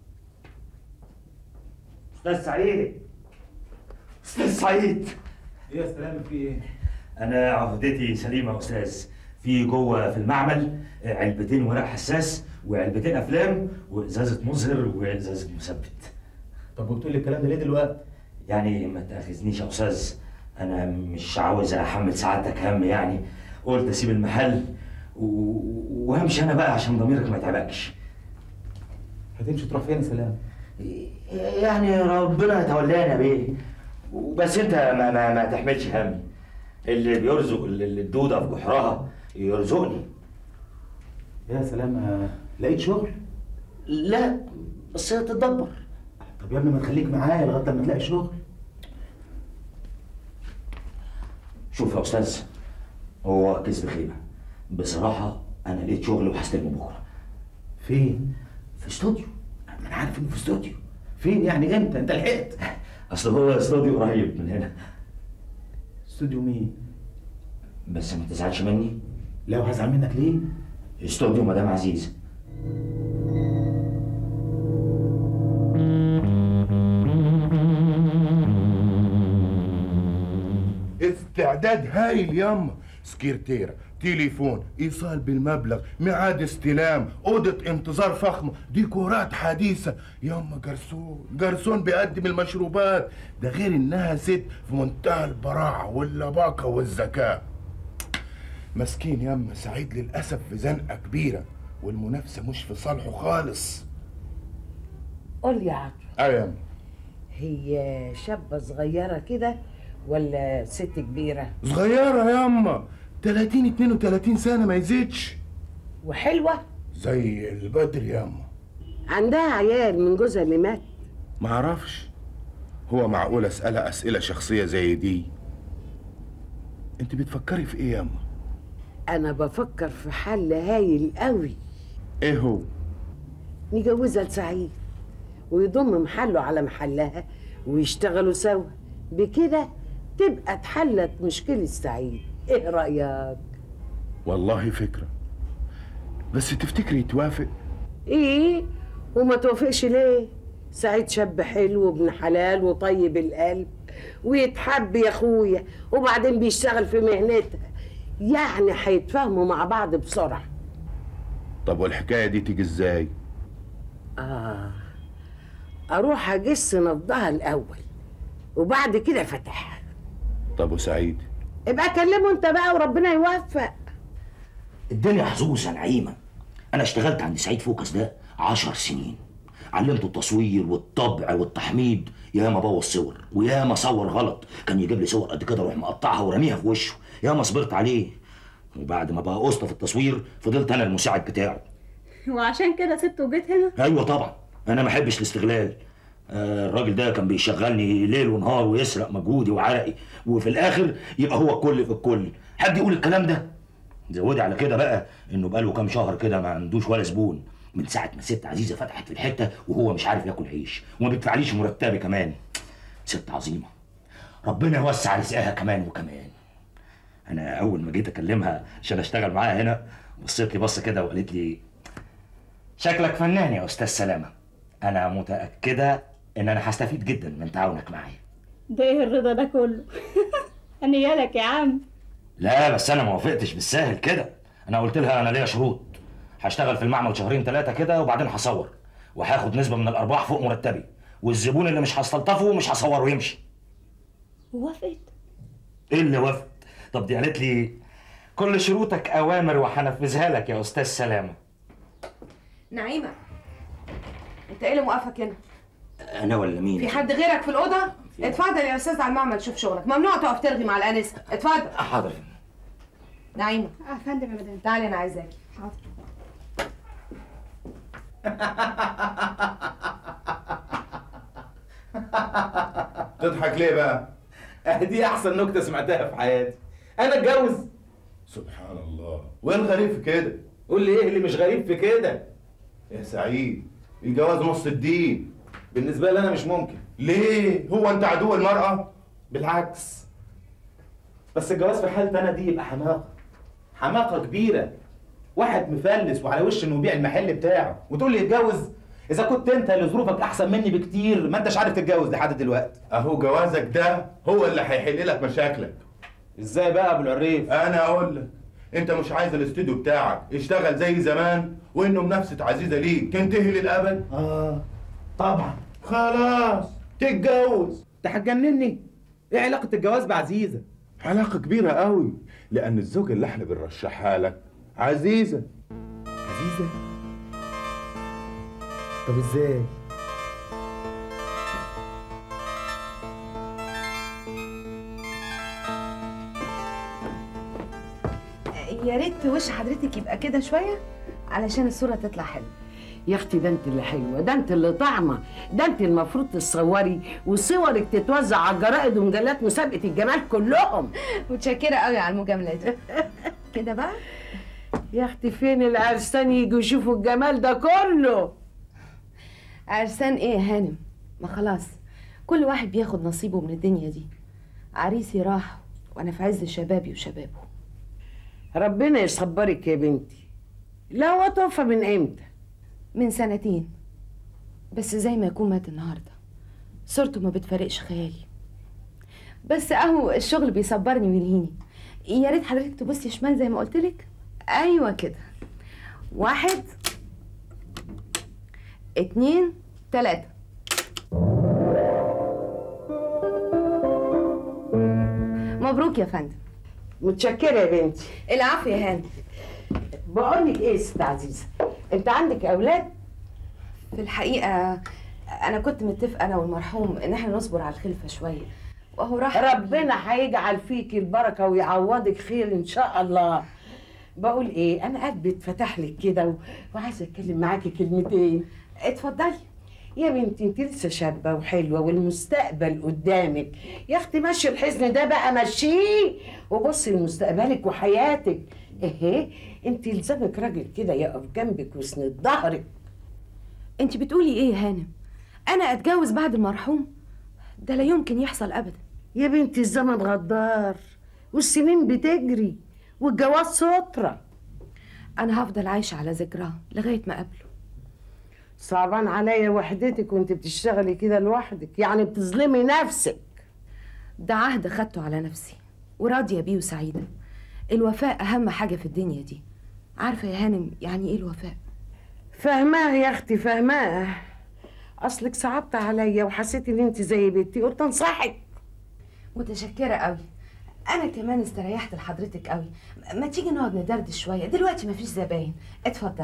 استاذ سعيد، استاذ سعيد. ايه يا سلام في ايه؟ انا عهدتي سليمه يا استاذ. في جوه في المعمل علبتين ورق حساس وعلبتين افلام وازازه مزهر وازازه مثبت. طب وبتقول لي الكلام ده ليه دلوقتي؟ يعني ما تاخذنيش يا استاذ، انا مش عاوز احمل سعادتك هم يعني. قلت اسيب المحل وهمشي انا بقى عشان ضميرك ما يتعبكش. هتمشي تروح فين يا سلام؟ يعني ربنا يتولانا بيه. بس انت ما تحملش همي. اللي بيرزق الدوده في جحرها يرزقني. يا سلام لقيت شغل؟ لا بس تتدبر. طب يا ابني ما تخليك معايا لغايه لما تلاقي شغل. شوف يا استاذ، هو كذب خيبه. بصراحه انا لقيت شغل وهستلمه بكره. فين؟ في استوديو. ما انا عارف انه في استوديو. فين يعني امتى؟ انت لحقت؟ اصل هو استوديو قريب من هنا. استوديو مين؟ بس ما تزعلش مني. لا وهزعل منك ليه؟ استوديو مدام عزيز. استعداد هايل ياما. سكرتيرة، تليفون، ايصال بالمبلغ، ميعاد استلام، اوضه انتظار فخمه، ديكورات حديثه. ياما جرسون بيقدم المشروبات. ده غير انها ست في منتهى البراعه واللباقه والذكاء. مسكين ياما سعيد للاسف في زنقه كبيره والمنافسه مش في صالحه خالص. قول يا عطوة. ايوه ياما. هي شابه صغيره كده ولا ست كبيره؟ صغيره ياما، 30 32 سنه ما يزيدش. وحلوه زي البدر ياما. عندها عيال من جوزها اللي مات؟ معرفش. هو معقول اسالها اسئله شخصيه زي دي؟ انت بتفكري في ايه ياما؟ انا بفكر في حل هايل قوي. ايه هو؟ نجوزها لسعيد ويضم محله على محلها ويشتغلوا سوا، بكده تبقى اتحلت مشكله سعيد. ايه رايك؟ والله فكره، بس تفتكري توافق؟ ايه وما توافقش ليه؟ سعيد شاب حلو وابن حلال وطيب القلب ويتحب يا اخويا، وبعدين بيشتغل في مهنتها، يعني هيتفاهموا مع بعض بسرعه. طب والحكايه دي تيجي ازاي؟ اروح اجس نبضها الاول وبعد كده فتح. طب وسعيد؟ ابقى كلمه انت بقى وربنا يوفق. الدنيا حظوظه نعيمه. انا اشتغلت عند سعيد فوكس ده 10 سنين. علمته التصوير والطبع والتحميض. ياما بوظ صور وياما صور غلط. كان يجيب لي صور قد كده اروح مقطعها ورميها في وشه. ياما صبرت عليه. وبعد ما بقى اسطى في التصوير فضلت انا المساعد بتاعه. وعشان كده سبت وجيت هنا؟ ايوه طبعا، انا ما احبش الاستغلال. الراجل ده كان بيشغلني ليل ونهار ويسرق مجهودي وعرقي، وفي الاخر يبقى هو الكل في الكل. حد يقول الكلام ده؟ زودي على كده بقى انه بقاله كام شهر كده ما عندوش ولا زبون من ساعه ما ست عزيزه فتحت في الحته وهو مش عارف ياكل عيش وما بيدفعليش مرتبي كمان. ست عظيمه ربنا يوسع رزقها كمان وكمان. انا اول ما جيت اكلمها عشان اشتغل معاها هنا بصيت لي بصه كده وقالت لي شكلك فنان يا استاذ سلامه. انا متاكده ان انا هستفيد جدا من تعاونك معايا. ده ايه الرضا ده كله؟ هنيالك يا عم. لا بس انا ما وافقتش بالساهل كده. انا قلت لها انا ليا شروط. هشتغل في المعمل شهرين 3 كده وبعدين هصور وهاخد نسبه من الارباح فوق مرتبي، والزبون اللي مش هستلطفه مش هصوره ويمشي. وافقت؟ ايه اللي وافقت؟ طب دي قالت لي كل شروطك اوامر وهنفذها لك يا استاذ سلامه. نعيمه، انت ايه اللي موقفك هنا؟ انا ولا مين؟ في حد غيرك في الاوضه؟ اتفضل يا استاذ على المعمل شوف شغلك، ممنوع تقف ترغي مع الانسه. اتفضل. حاضر. نعيمه. فندم يا مدام. تعالي انا عايزاكي. حاضر. تضحك ليه بقى؟ دي احسن نكته سمعتها في حياتي. انا اتجوز؟ سبحان الله، وايه الغريب في كده؟ قول لي ايه اللي مش غريب في كده؟ يا سعيد الجواز نص الدين. بالنسبه لي انا مش ممكن. ليه؟ هو انت عدو المرأة؟ بالعكس، بس الجواز في حالتي انا دي يبقى حماقه، حماقه كبيره. واحد مفلس وعلى وش انه يبيع المحل بتاعه وتقول لي يتجوز؟ اذا كنت انت اللي ظروفك احسن مني بكتير ما انتش عارف تتجوز لحد دلوقتي. اهو جوازك ده هو اللي هيحل لك مشاكلك. ازاي بقى ابو العريف؟ انا اقول لك، انت مش عايز الاستوديو بتاعك يشتغل زي زمان وانه منافسه عزيزه ليك تنتهي للابد؟ طبعا. خلاص تتجوز. انت هتجنني؟ ايه علاقه الجواز بعزيزه؟ علاقه كبيره قوي، لان الزوجه اللي احنا بنرشحها لك عزيزه. عزيزه؟ طب ازاي؟ يا ريت وش حضرتك يبقى كده شويه علشان الصوره تطلع حلوه. يا اختي ده انت اللي حلوه، ده انت اللي طعمه، ده انت المفروض تصوري وصورك تتوزع على الجرائد ومجلات مسابقه الجمال كلهم. متشكره قوي على المجامله دي. كده بقى يا اختي فين العرسان يجوا يشوفوا الجمال ده كله؟ عرسان ايه يا هانم؟ ما خلاص كل واحد بياخد نصيبه من الدنيا دي. عريسي راح وانا في عز شبابي وشبابه. ربنا يصبرك يا بنتي. لا هو توفى من امتى؟ من 2 سنين، بس زي ما يكون مات النهارده. صورته ما بتفارقش خيالي، بس اهو الشغل بيصبرني ويلهيني. يا ريت حضرتك تبصي شمال زي ما قلت لك. ايوه كده. 1 2 3. مبروك يا فندم. متشكره يا بنتي. العفو يا هانم. بقول لك ايه يا ست عزيزه، انت عندك اولاد؟ في الحقيقه انا كنت متفقه انا والمرحوم ان احنا نصبر على الخلفه شويه، وهو راح. ربنا هيجعل فيك البركه ويعوضك خير ان شاء الله. بقول ايه، انا قلبي اتفتح لك كده وعايزه اتكلم معاكي كلمتين. اتفضلي يا بنتي، انت لسه شابه وحلوه والمستقبل قدامك. يا اختي مشي الحزن ده بقى، مشيه وبصي لمستقبلك وحياتك. ايه انت يلزمك راجل كده يقف جنبك ويسند ظهرك. انت بتقولي ايه يا هانم؟ انا اتجوز بعد المرحوم؟ ده لا يمكن يحصل ابدا. يا بنتي الزمن غدار والسنين بتجري والجواز سترة. انا هفضل عايشه على ذكراه لغايه ما اقابله. صعبان عليا وحدتك وانت بتشتغلي كده لوحدك، يعني بتظلمي نفسك. ده عهد خدته على نفسي وراضيه بيه وسعيده. الوفاء اهم حاجه في الدنيا دي. عارفه يا هانم يعني ايه الوفاء؟ فاهماه يا اختي فاهماه. اصلك صعبت عليا وحسيت ان انت زي بنتي قلت انصحك. متشكره قوي. انا كمان استريحت لحضرتك قوي. ما تيجي نقعد ندردش شويه، دلوقتي مفيش زباين. اتفضلي.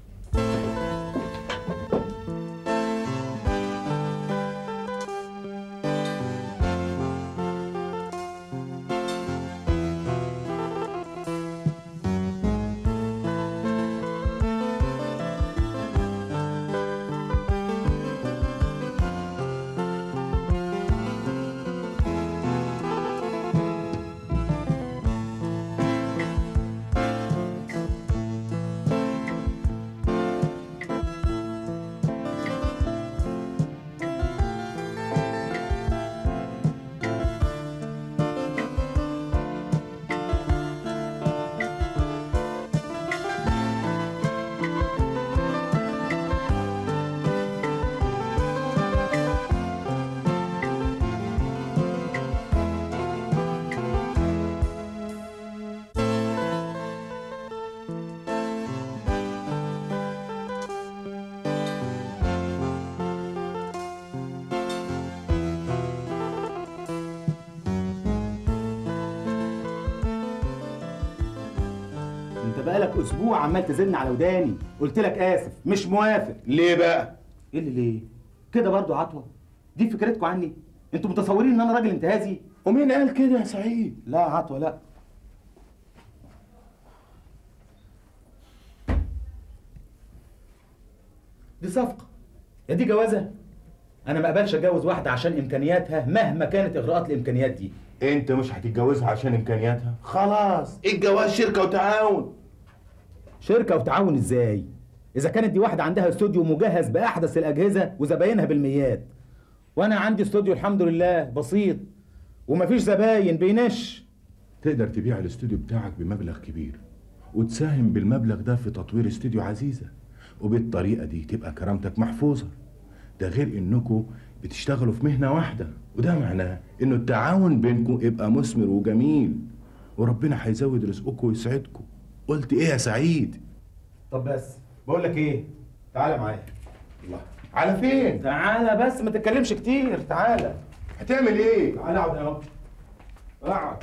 بقالك اسبوع عمال تزن على وداني. قلت لك اسف مش موافق. ليه بقى؟ ايه اللي ليه؟ كده برضو عطوه؟ دي فكرتكم عني؟ انتوا متصورين ان انا راجل انتهازي؟ ومين قال كده يا سعيد؟ لا عطوه لا. دي صفقه يا دي جوازه. انا ما اقبلش اتجوز واحده عشان امكانياتها مهما كانت اغراءات الامكانيات دي. انت مش هتتجوزها عشان امكانياتها؟ خلاص الجواز شركه وتعاون. شركه وتعاون ازاي؟ اذا كانت دي واحده عندها استوديو مجهز باحدث الاجهزه وزباينها بالميات، وانا عندي استوديو الحمد لله بسيط ومفيش زباين بينش. تقدر تبيع الاستوديو بتاعك بمبلغ كبير وتساهم بالمبلغ ده في تطوير استوديو عزيزة، وبالطريقة دي تبقى كرامتك محفوظة. ده غير انكم بتشتغلوا في مهنة واحدة، وده معناه انه التعاون بينكم يبقى مثمر وجميل، وربنا هيزود رزقكم ويسعدكم. قلت ايه يا سعيد؟ طب بس بقول لك ايه، تعالى معايا. الله، على فين؟ تعالى بس ما تتكلمش كتير، تعالى. هتعمل ايه؟ تعالى اقعد اهو، اقعد.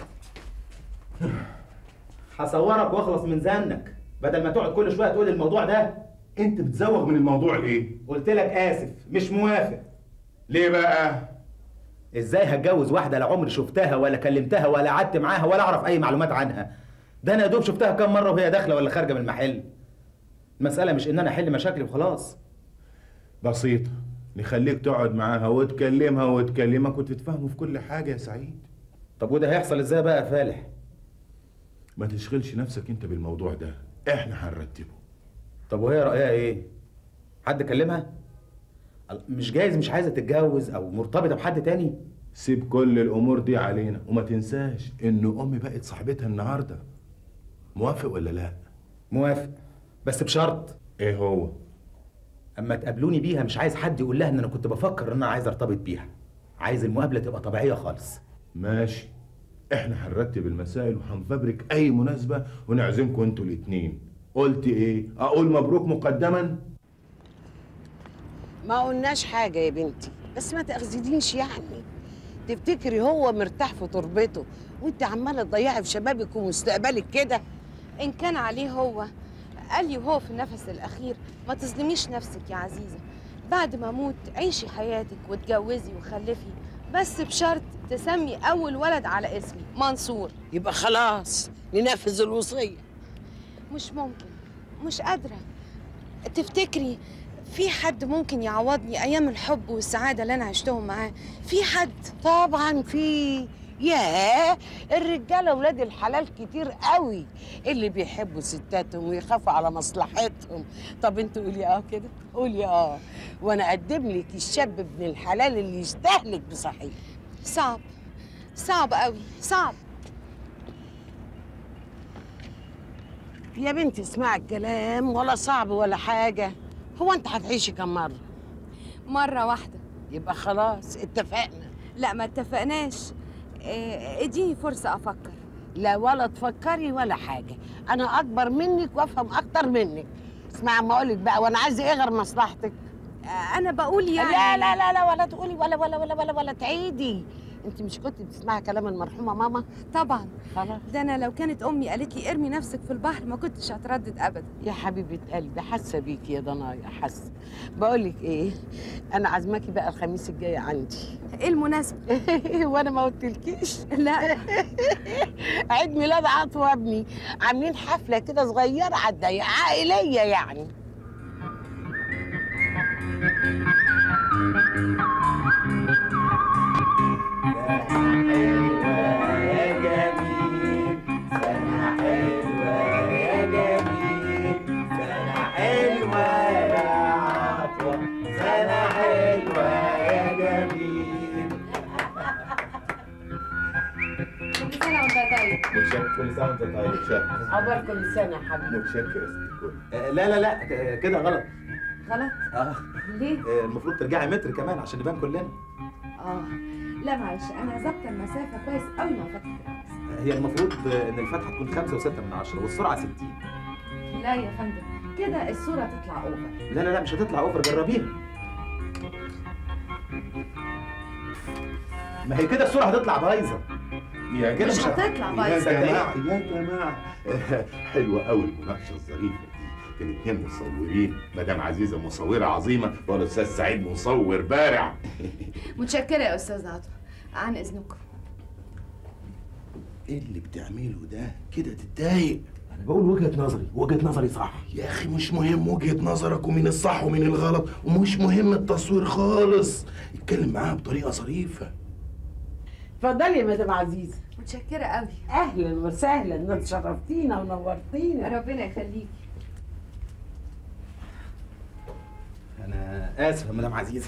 هصورك واخلص من زنك بدل ما تقعد كل شويه تقول الموضوع ده. انت بتزوغ من الموضوع ليه؟ قلت لك اسف، مش موافق. ليه بقى؟ ازاي هتجوز واحده لا عمري شفتها ولا كلمتها ولا قعدت معاها ولا اعرف اي معلومات عنها؟ ده انا يا دوب شفتها كام مره وهي داخله ولا خارجه من المحل. المساله مش ان انا احل مشاكلي وخلاص. بسيطه، نخليك تقعد معاها وتكلمها وتكلمك وتتفاهموا في كل حاجه يا سعيد. طب وده هيحصل ازاي بقى يا فالح؟ ما تشغلش نفسك انت بالموضوع ده، احنا هنرتبه. طب وهي رايها ايه؟ حد كلمها؟ مش جايز مش عايزه تتجوز او مرتبطه بحد تاني؟ سيب كل الامور دي علينا، وما تنساش ان امي بقت صاحبتها النهارده. موافق ولا لا؟ موافق، بس بشرط. ايه هو؟ اما تقابلوني بيها مش عايز حد يقول لها ان انا كنت بفكر ان انا عايز ارتبط بيها. عايز المقابله تبقى طبيعيه خالص. ماشي، احنا هنرتب المسائل وهنفبرك اي مناسبه ونعزمكم انتوا الاتنين. قلت ايه؟ اقول مبروك مقدما؟ ما قلناش حاجة يا بنتي، بس ما تأخذينيش يعني. تفتكري هو مرتاح في تربته وانت عمالة تضيعي في شبابك ومستقبلك كده؟ إن كان عليه هو قال لي وهو في النفس الأخير ما تظلميش نفسك يا عزيزة، بعد ما أموت عيشي حياتك وتجوزي وخلفي، بس بشرط تسمي أول ولد على اسمي منصور. يبقى خلاص ننفذ الوصية. مش ممكن، مش قادرة. تفتكري في حد ممكن يعوضني أيام الحب والسعادة اللي أنا عشتهم معاه؟ في حد؟ طبعا في. ياه، الرجاله ولاد الحلال كتير قوي اللي بيحبوا ستاتهم ويخافوا على مصلحتهم. طب انت قولي اه كده، قولي اه، وانا اقدم لك الشاب ابن الحلال اللي يستهلك بصحيح. صعب، صعب قوي، صعب. يا بنتي اسمعي الكلام، ولا صعب ولا حاجه. هو انت هتعيشي كم مره؟ مرة واحدة. يبقى خلاص اتفقنا. لا ما اتفقناش، اديني فرصة أفكر. لا ولا تفكري ولا حاجة، أنا أكبر منك وأفهم أكتر منك. اسمعي أما أقولك بقى، وأنا عايزة إيه غير مصلحتك؟ أنا بقول يعني لا لا لا لا، ولا تقولي ولا تعيدي. أنت مش كنت بتسمعي كلام المرحومة ماما؟ طبعا. خلاص. ده أنا لو كانت أمي قالت لي ارمي نفسك في البحر ما كنتش هتردد أبدا. يا حبيبة قلبي، حاسة بيكي يا ضنايا، حاسة. بقولك إيه، أنا عازماكي بقى الخميس الجاي عندي. إيه المناسبة؟ وأنا ما قلتلكيش؟ لا. عيد ميلاد عطوة ابني، عاملين حفلة كده صغيرة على الضيق، عائلية يعني. متشكر، كل سنه وانت طيب. متشكر. عقبال كل سنة يا حبيبي. متشكر يا ست الكل. لا كده غلط. غلط؟ ليه؟ المفروض ترجعي متر كمان عشان نبان كلنا. لا معلش، أنا ظابطة المسافة كويس قوي مع فتحة العكس. هي المفروض إن الفتحة تكون 5 و6 من 10 والسرعة 60. لا يا فندم، كده الصورة تطلع أوفر. لا مش هتطلع أوفر، جربيها. ما هي كده الصورة هتطلع بايظة. يا كده مش هتطلع بايظة. يا جماعة حلوة قوي المناقشة الظريفة دي. كان اتنين مصورين، مدام عزيزة مصورة عظيمة والأستاذ سعيد مصور بارع. متشكرة يا أستاذ عطوة، عن إذنكم. ايه اللي بتعمله ده؟ كده تتضايق. أنا بقول وجهة نظري صح. يا أخي مش مهم وجهة نظرك ومين الصح ومين الغلط، ومش مهم التصوير خالص. اتكلم معاها بطريقة ظريفة. اتفضلي يا مدام عزيزة. متشكرة قوي. أهلا وسهلا، انت شرفتينا ونورتينا. ربنا يخليكي. أنا آسف يا مدام عزيزة.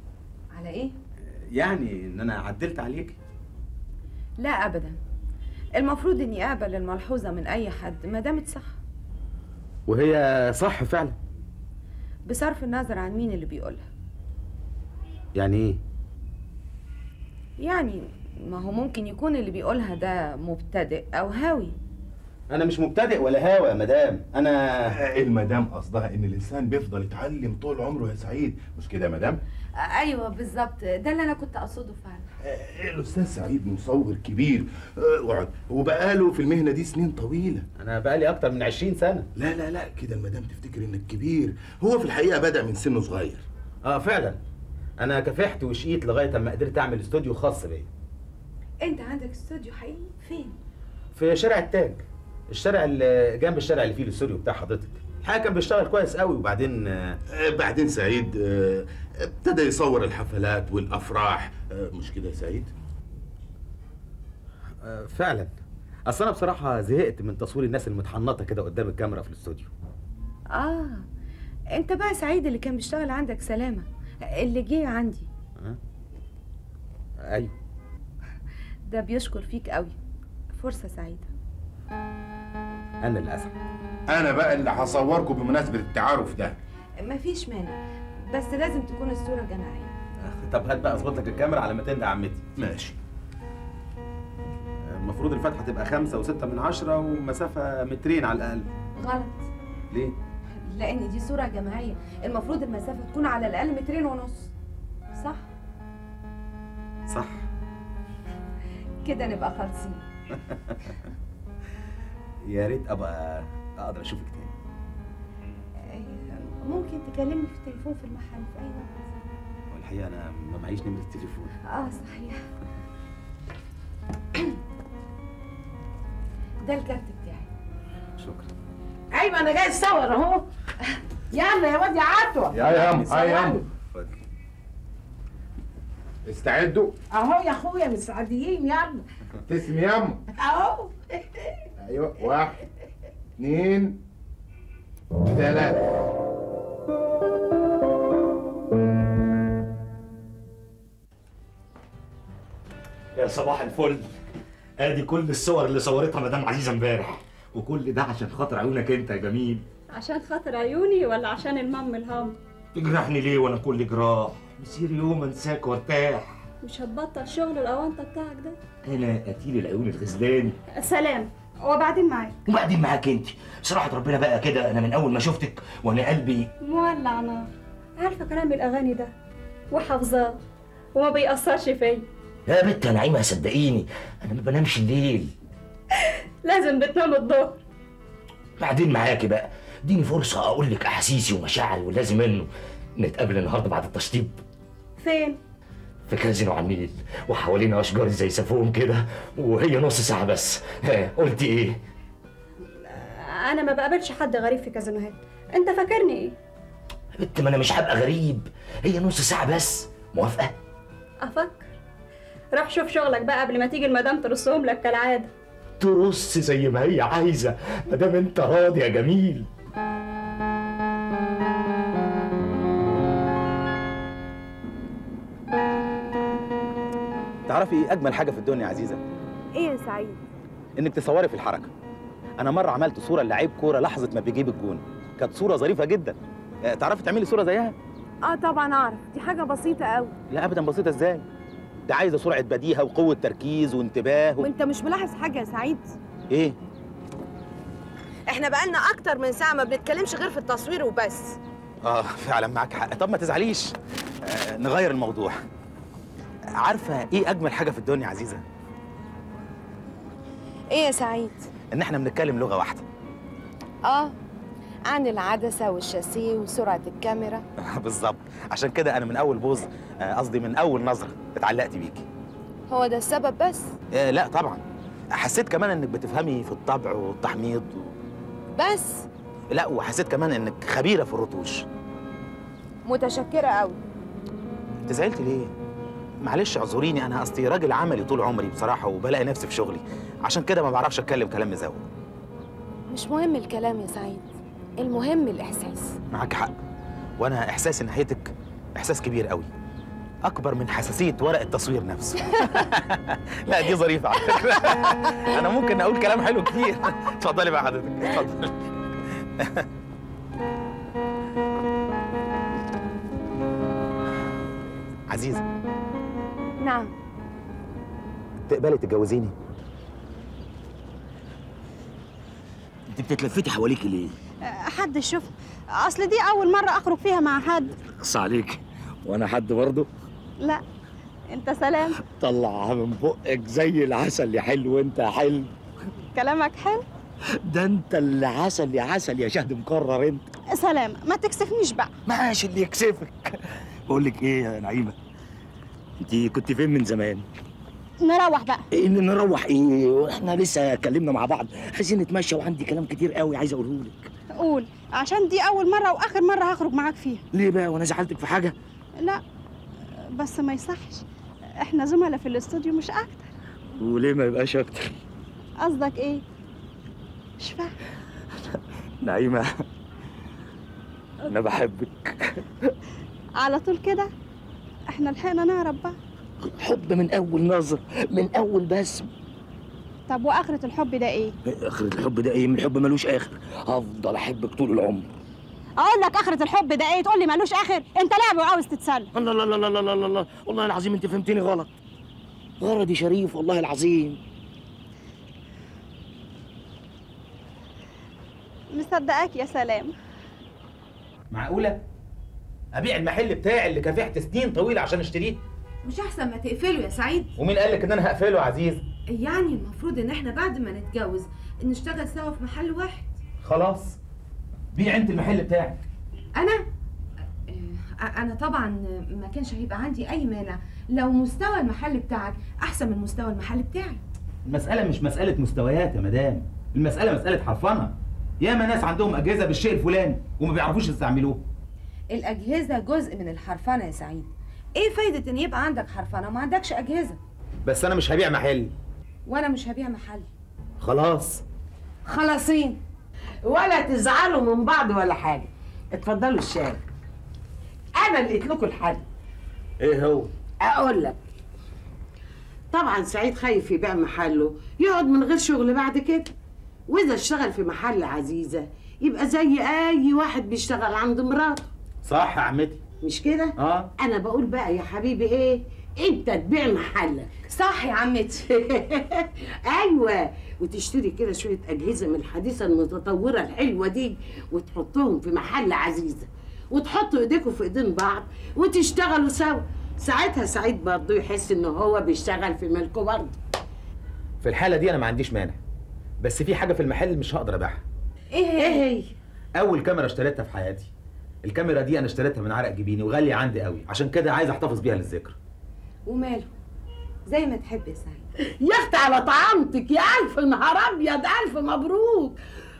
على إيه؟ يعني إن أنا عدلت عليك. لا أبدا، المفروض اني اقبل الملحوظه من اي حد ما دامت صح، وهي صح فعلا. بصرف النظر عن مين اللي بيقولها. يعني ايه؟ يعني ما هو ممكن يكون اللي بيقولها ده مبتدئ او هاوي. انا مش مبتدئ ولا هاوي يا مدام، انا المدام قصدها ان الانسان بيفضل يتعلم طول عمره يا سعيد، مش كده يا مدام؟ ايوه بالظبط، ده اللي انا كنت اقصده فعلا. الاستاذ سعيد مصور كبير وبقاله في المهنه دي سنين طويله. انا بقالي اكتر من 20 سنه. لا لا لا كده المدام تفتكر انك كبير، هو في الحقيقه بدأ من سنه صغير. فعلا انا كافحت وشقيت لغايه اما قدرت اعمل استوديو خاص بيا. انت عندك استوديو حقيقي فين؟ في شارع التاج، الشارع اللي جنب الشارع اللي فيه الاستوديو بتاع حضرتك. الحقيقه كان بيشتغل كويس قوي، وبعدين بعدين سعيد ابتدى يصور الحفلات والافراح، مش كده يا سعيد؟ فعلا. اصل انا بصراحه زهقت من تصوير الناس المتحنطه كده قدام الكاميرا في الاستوديو. انت بقى سعيد اللي كان بيشتغل عندك سلامه، اللي جه عندي. ايوه. ده بيشكر فيك قوي، فرصه سعيده. انا للاسف. انا بقى اللي هصوركم بمناسبه التعارف ده. مفيش مانع، بس لازم تكون الصوره جماعيه. طب هات بقى اظبط لك الكاميرا على ما تندى عمتي. ماشي. المفروض الفتحه تبقى 5 و6 من 10 ومسافه مترين على الاقل. غلط. ليه؟ لان دي صوره جماعيه، المفروض المسافه تكون على الاقل 2.5 متر. صح؟ صح. كده نبقى خالصين. يا ريت ابقى اقدر اشوفك تاني. ممكن تكلمني في التليفون في المحل في اي وقت. والحقيقه انا ما معيش نمره التليفون. صحيح. ده الكارت بتاعي. شكرا. ايوه انا جاي اصور اهو. يلا يا واد يا عطوه. يا ياما استعدوا اهو يا اخويا مستعدين، يلا. تسمي ياما. اهو. ايوه 1 2 3. يا صباح الفل. ادي كل الصور اللي صورتها مدام عزيزه امبارح، وكل ده عشان خاطر عيونك انت يا جميل. عشان خاطر عيوني ولا عشان المام الهام؟ تجرحني ليه وانا كل جراح؟ مسير يوم انساك وارتاح. مش هتبطل شغل الاونطه بتاعك ده؟ انا قتيل العيون الغزلاني. سلام. وبعدين معاك. وبعدين معاك انت. صراحه ربنا بقى كده انا من اول ما شفتك وانا قلبي مولع نار. عارفه كلام الاغاني ده وحافظاه وما بيأثرش فيا. يا بنت يا نعيمه صدقيني انا ما بنامش الليل. لازم بتنام الظهر. بعدين معاكي بقى، اديني فرصه اقول لك احاسيسي ومشاعري واللازم منه. نتقابل النهارده بعد التشطيب. فين؟ في كازينو على النيل، وحوالينا اشجار زي سافون كده، وهي نص ساعه بس. قلتي ايه؟ انا ما بقابلش حد غريب في كازينوهات. انت فاكرني ايه؟ يا بنت ما انا مش هبقى غريب، هي نص ساعه بس. موافقه؟ افكر. روح شوف شغلك بقى قبل ما تيجي المدام ترصهم لك كالعاده. ترص زي ما هي عايزه ما دام انت راضي يا جميل. تعرفي ايه اجمل حاجه في الدنيا يا عزيزه؟ ايه يا سعيد؟ انك تصوري في الحركه. انا مره عملت صوره لعيب كوره لحظه ما بيجيب الجون، كانت صوره ظريفه جدا. تعرفي تعملي صوره زيها؟ طبعا اعرف، دي حاجه بسيطه قوي. لا ابدا بسيطه ازاي؟ ده عايزه سرعه بديهه وقوه تركيز وانتباه وانت مش ملاحظ حاجه يا سعيد؟ ايه؟ احنا بقالنا اكتر من ساعه ما بنتكلمش غير في التصوير وبس. فعلا معاك حق. طب ما تزعليش، نغير الموضوع. عارفه ايه اجمل حاجه في الدنيا يا عزيزه؟ ايه يا سعيد؟ ان احنا بنتكلم لغه واحده. عن العدسه والشاسيه وسرعه الكاميرا. بالظبط، عشان كده انا من اول بوز، قصدي من اول نظره اتعلقت بيكي. هو ده السبب بس؟ لا طبعا، حسيت كمان انك بتفهمي في الطبع والتحميض بس؟ لا، وحسيت كمان انك خبيره في الرطوش. متشكره قوي. انت زعلت ليه؟ معلش اعذريني، انا اصلي راجل عملي طول عمري بصراحه، وبلاقي نفسي في شغلي، عشان كده ما بعرفش اتكلم كلام مزود. مش مهم الكلام يا سعيد، المهم الاحساس. معاك حق، وانا احساسي ناحيتك احساس كبير قوي. اكبر من حساسيه ورق التصوير نفسه. لا دي ظريفه على فكره. انا ممكن اقول كلام حلو كتير. اتفضلي بقى حضرتك، اتفضلي. عزيزه. نعم. تقبلي تتجوزيني؟ انت بتتلفتي حواليكي ليه؟ حد يشوف، اصل دي اول مره اخرج فيها مع حد. اقصى عليك، وانا حد برضه؟ لا انت سلام. طلع من بقك زي العسل يا حلو. انت يا حلو، كلامك حلو. ده انت اللي عسل يا عسل يا شهد مكرر. انت سلام، ما تكسفنيش بقى. ماشي اللي يكسفك. بقول لك ايه يا نعيمه، انت كنت فين من زمان؟ نروح بقى. إيه نروح ايه؟ واحنا لسه اتكلمنا مع بعض، عايزين نتمشى وعندي كلام كتير قوي عايز اقوله لك. قول، عشان دي اول مره واخر مره هخرج معاك فيها. ليه بقى؟ وانا زعلتك في حاجه؟ لا بس ما يصحش، احنا زملاء في الاستوديو مش اكتر. وليه ما يبقاش اكتر؟ قصدك ايه؟ مش فاهم. نعيمه انا بحبك. على طول كده؟ احنا لحقنا نعرف بقى. حب من اول نظر، من اول بسم. طب واخرة الحب ده ايه؟ اخرة الحب ده ايه؟ من الحب ملوش اخر، هفضل احبك طول العمر. اقول لك اخرة الحب ده ايه تقول لي ملوش اخر؟ انت لاعب وعاوز تتسلى. الله لا لا لا لا لا لا، والله العظيم انت فهمتني غلط. غرضي شريف والله العظيم. مصدقاك يا سلام. معقوله ابيع المحل بتاعي اللي كافحت سنين طويله عشان اشتريه؟ مش احسن ما تقفله يا سعيد؟ ومين قال لك ان انا هقفله يا عزيز؟ يعني المفروض ان احنا بعد ما نتجوز نشتغل سوا في محل واحد. خلاص بيع انت المحل بتاعك. انا طبعا ما كانش هيبقى عندي اي مانع لو مستوى المحل بتاعك احسن من مستوى المحل بتاعي. المساله مش مساله مستويات يا مدام، المساله مساله حرفنه. ياما ناس عندهم اجهزه بالشيء الفلاني وما بيعرفوش يستعملوه. الاجهزه جزء من الحرفنه يا سعيد. ايه فايده ان يبقى عندك حرفنه وما عندكش اجهزه؟ بس انا مش هبيع محل. وانا مش هبيع محل. خلاص خلاصين، ولا تزعلوا من بعض ولا حاجه. اتفضلوا الشاي، انا لقيت لكم الحل. ايه هو؟ اقول لك، طبعا سعيد خايف يبيع محله يقعد من غير شغل بعد كده، واذا اشتغل في محل عزيزه يبقى زي اي واحد بيشتغل عند مراته. صح يا عمتي. مش كده؟ اه. انا بقول بقى يا حبيبي ايه، انت تبيع محلك. صح يا عمتي. ايوه، وتشتري كده شويه اجهزه من الحديثه المتطوره الحلوه دي وتحطهم في محل عزيزه، وتحطوا ايديكم في ايدين بعض وتشتغلوا سوا. ساعتها سعيد برضه يحس ان هو بيشتغل في ملكه برضه. في الحاله دي انا ما عنديش مانع، بس في حاجه في المحل مش هقدر ابيعها. ايه هي؟ اول كاميرا اشتريتها في حياتي. الكاميرا دي انا اشتريتها من عرق جبيني وغاليه عندي قوي، عشان كده عايز احتفظ بيها للذكرى. وماله، زي ما تحب يا سعيد. يا اختي على طعامتك، يا الف نهار ابيض، الف مبروك.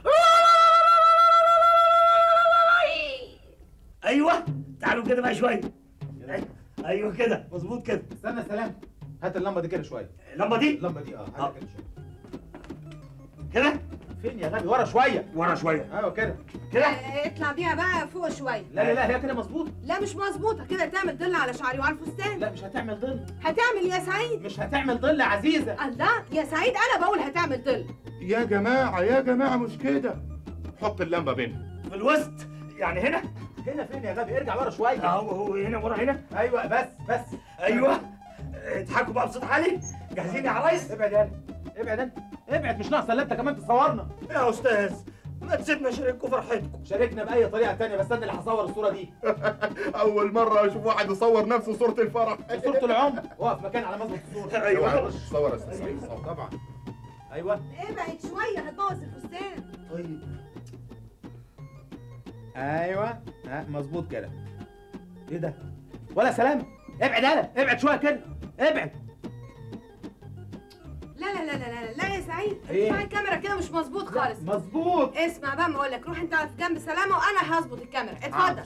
ايوه تعالوا كده بقى شويه. ايوه كده مظبوط كده. استنى يا سلام، هات اللمبه دي كده شويه. اللمبه دي؟ اللمبه دي هاتها كده شويه. كده؟ فين يا غبي؟ ورا شويه. ورا شويه. ايوه كده. كده؟ اطلع بيها بقى فوق شويه. لا هي كده مظبوط. لا مش مظبوطه، كده تعمل ظل على شعري وعلى الفستان. لا مش هتعمل ظل. هتعمل يا سعيد. مش هتعمل ظل يا عزيزه. الله يا سعيد، انا بقول هتعمل ظل. يا جماعه مش كده. حط اللمبه بينهم في الوسط، يعني هنا؟ هنا فين يا غبي؟ ارجع ورا شويه. هو هنا ورا هنا. ايوه بس ايوه. اضحكوا بقى بصوت عالي. جاهزين يا عرايس؟ ابعد يا ابعد انت، ابعد. مش ناقصه الا انت كمان تصورنا. يا استاذ ما تسيبنا نشارككم فرحتكم. شاركنا باي طريقه تانية، بس انا اللي هصور الصوره دي. اول مره اشوف واحد يصور نفسه صوره الفرح. صوره العمر. واقف مكان على مظبط الصوره. ايوه صور يا استاذ. طبعا. ايوه ابعد شويه هتبوظ الفستان. طيب ايوه مظبوط كده. ايه ده؟ ولا سلام. ابعد ابعد شويه كده. ابعد. لا يا سعيد، إيه؟ ارفع الكاميرا كده مش مظبوط خالص. مظبوط. اسمع بقى ما اقول لك، روح انت في جنب سلامه وانا هظبط الكاميرا. اتفضل.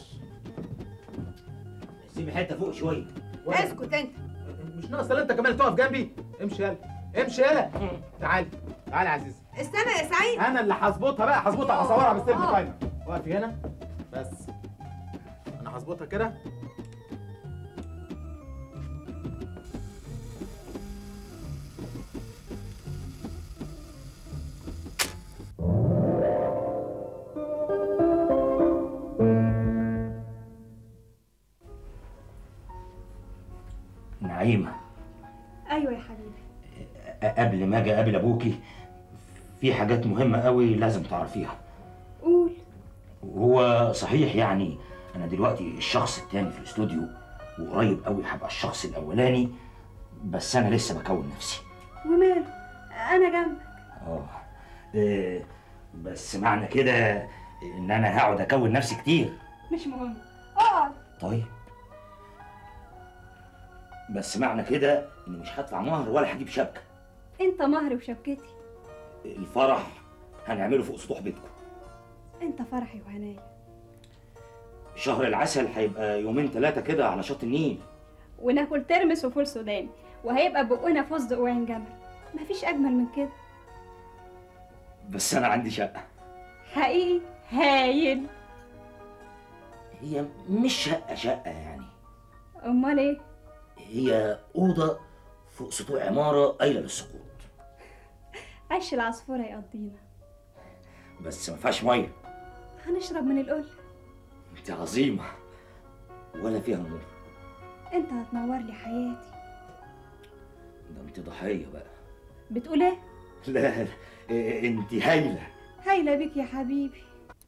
سيبي حته فوق شويه. اسكت انت. مش ناقص الا انت كمان تقف جنبي. امشي يلا امشي يلا. تعالي يا عزيز. استنى يا سعيد، انا اللي هظبطها بقى، هظبطها هصورها بالسيلفي تايمر. وقفي هنا بس. انا هظبطها كده. قبل ما اجي اقابل ابوكي في حاجات مهمه قوي لازم تعرفيها. قول. هو صحيح يعني انا دلوقتي الشخص التاني في الاستوديو، وقريب قوي هبقى الشخص الاولاني، بس انا لسه بكون نفسي. وماله، انا جنبك. بس معنى كده ان انا هقعد اكون نفسي كتير. مش مهم، اقعد. طيب بس معنى كده اني مش هدفع مهر ولا هجيب شبكه. انت مهري وشبكتي. الفرح هنعمله فوق سطوح بيتكم. انت فرحي وهنايا. شهر العسل هيبقى يومين 3 كده على شط النيل، وناكل ترمس وفول سوداني، وهيبقى بقنا فستق وعين جمل. مفيش اجمل من كده. بس انا عندي شقه. حقيقي هايل. هي مش شقه يعني. امال ايه؟ هي اوضه فوق سطوح عماره قايله للسقوط. عش العصفوره يقضينا. بس ما فيهاش ميه. هنشرب من القل. انت عظيمه، ولا فيها نور. انت هتنور لي حياتي. ده انت ضحيه بقى. بتقول ايه؟ لا انت هايله. هايله بيك يا حبيبي.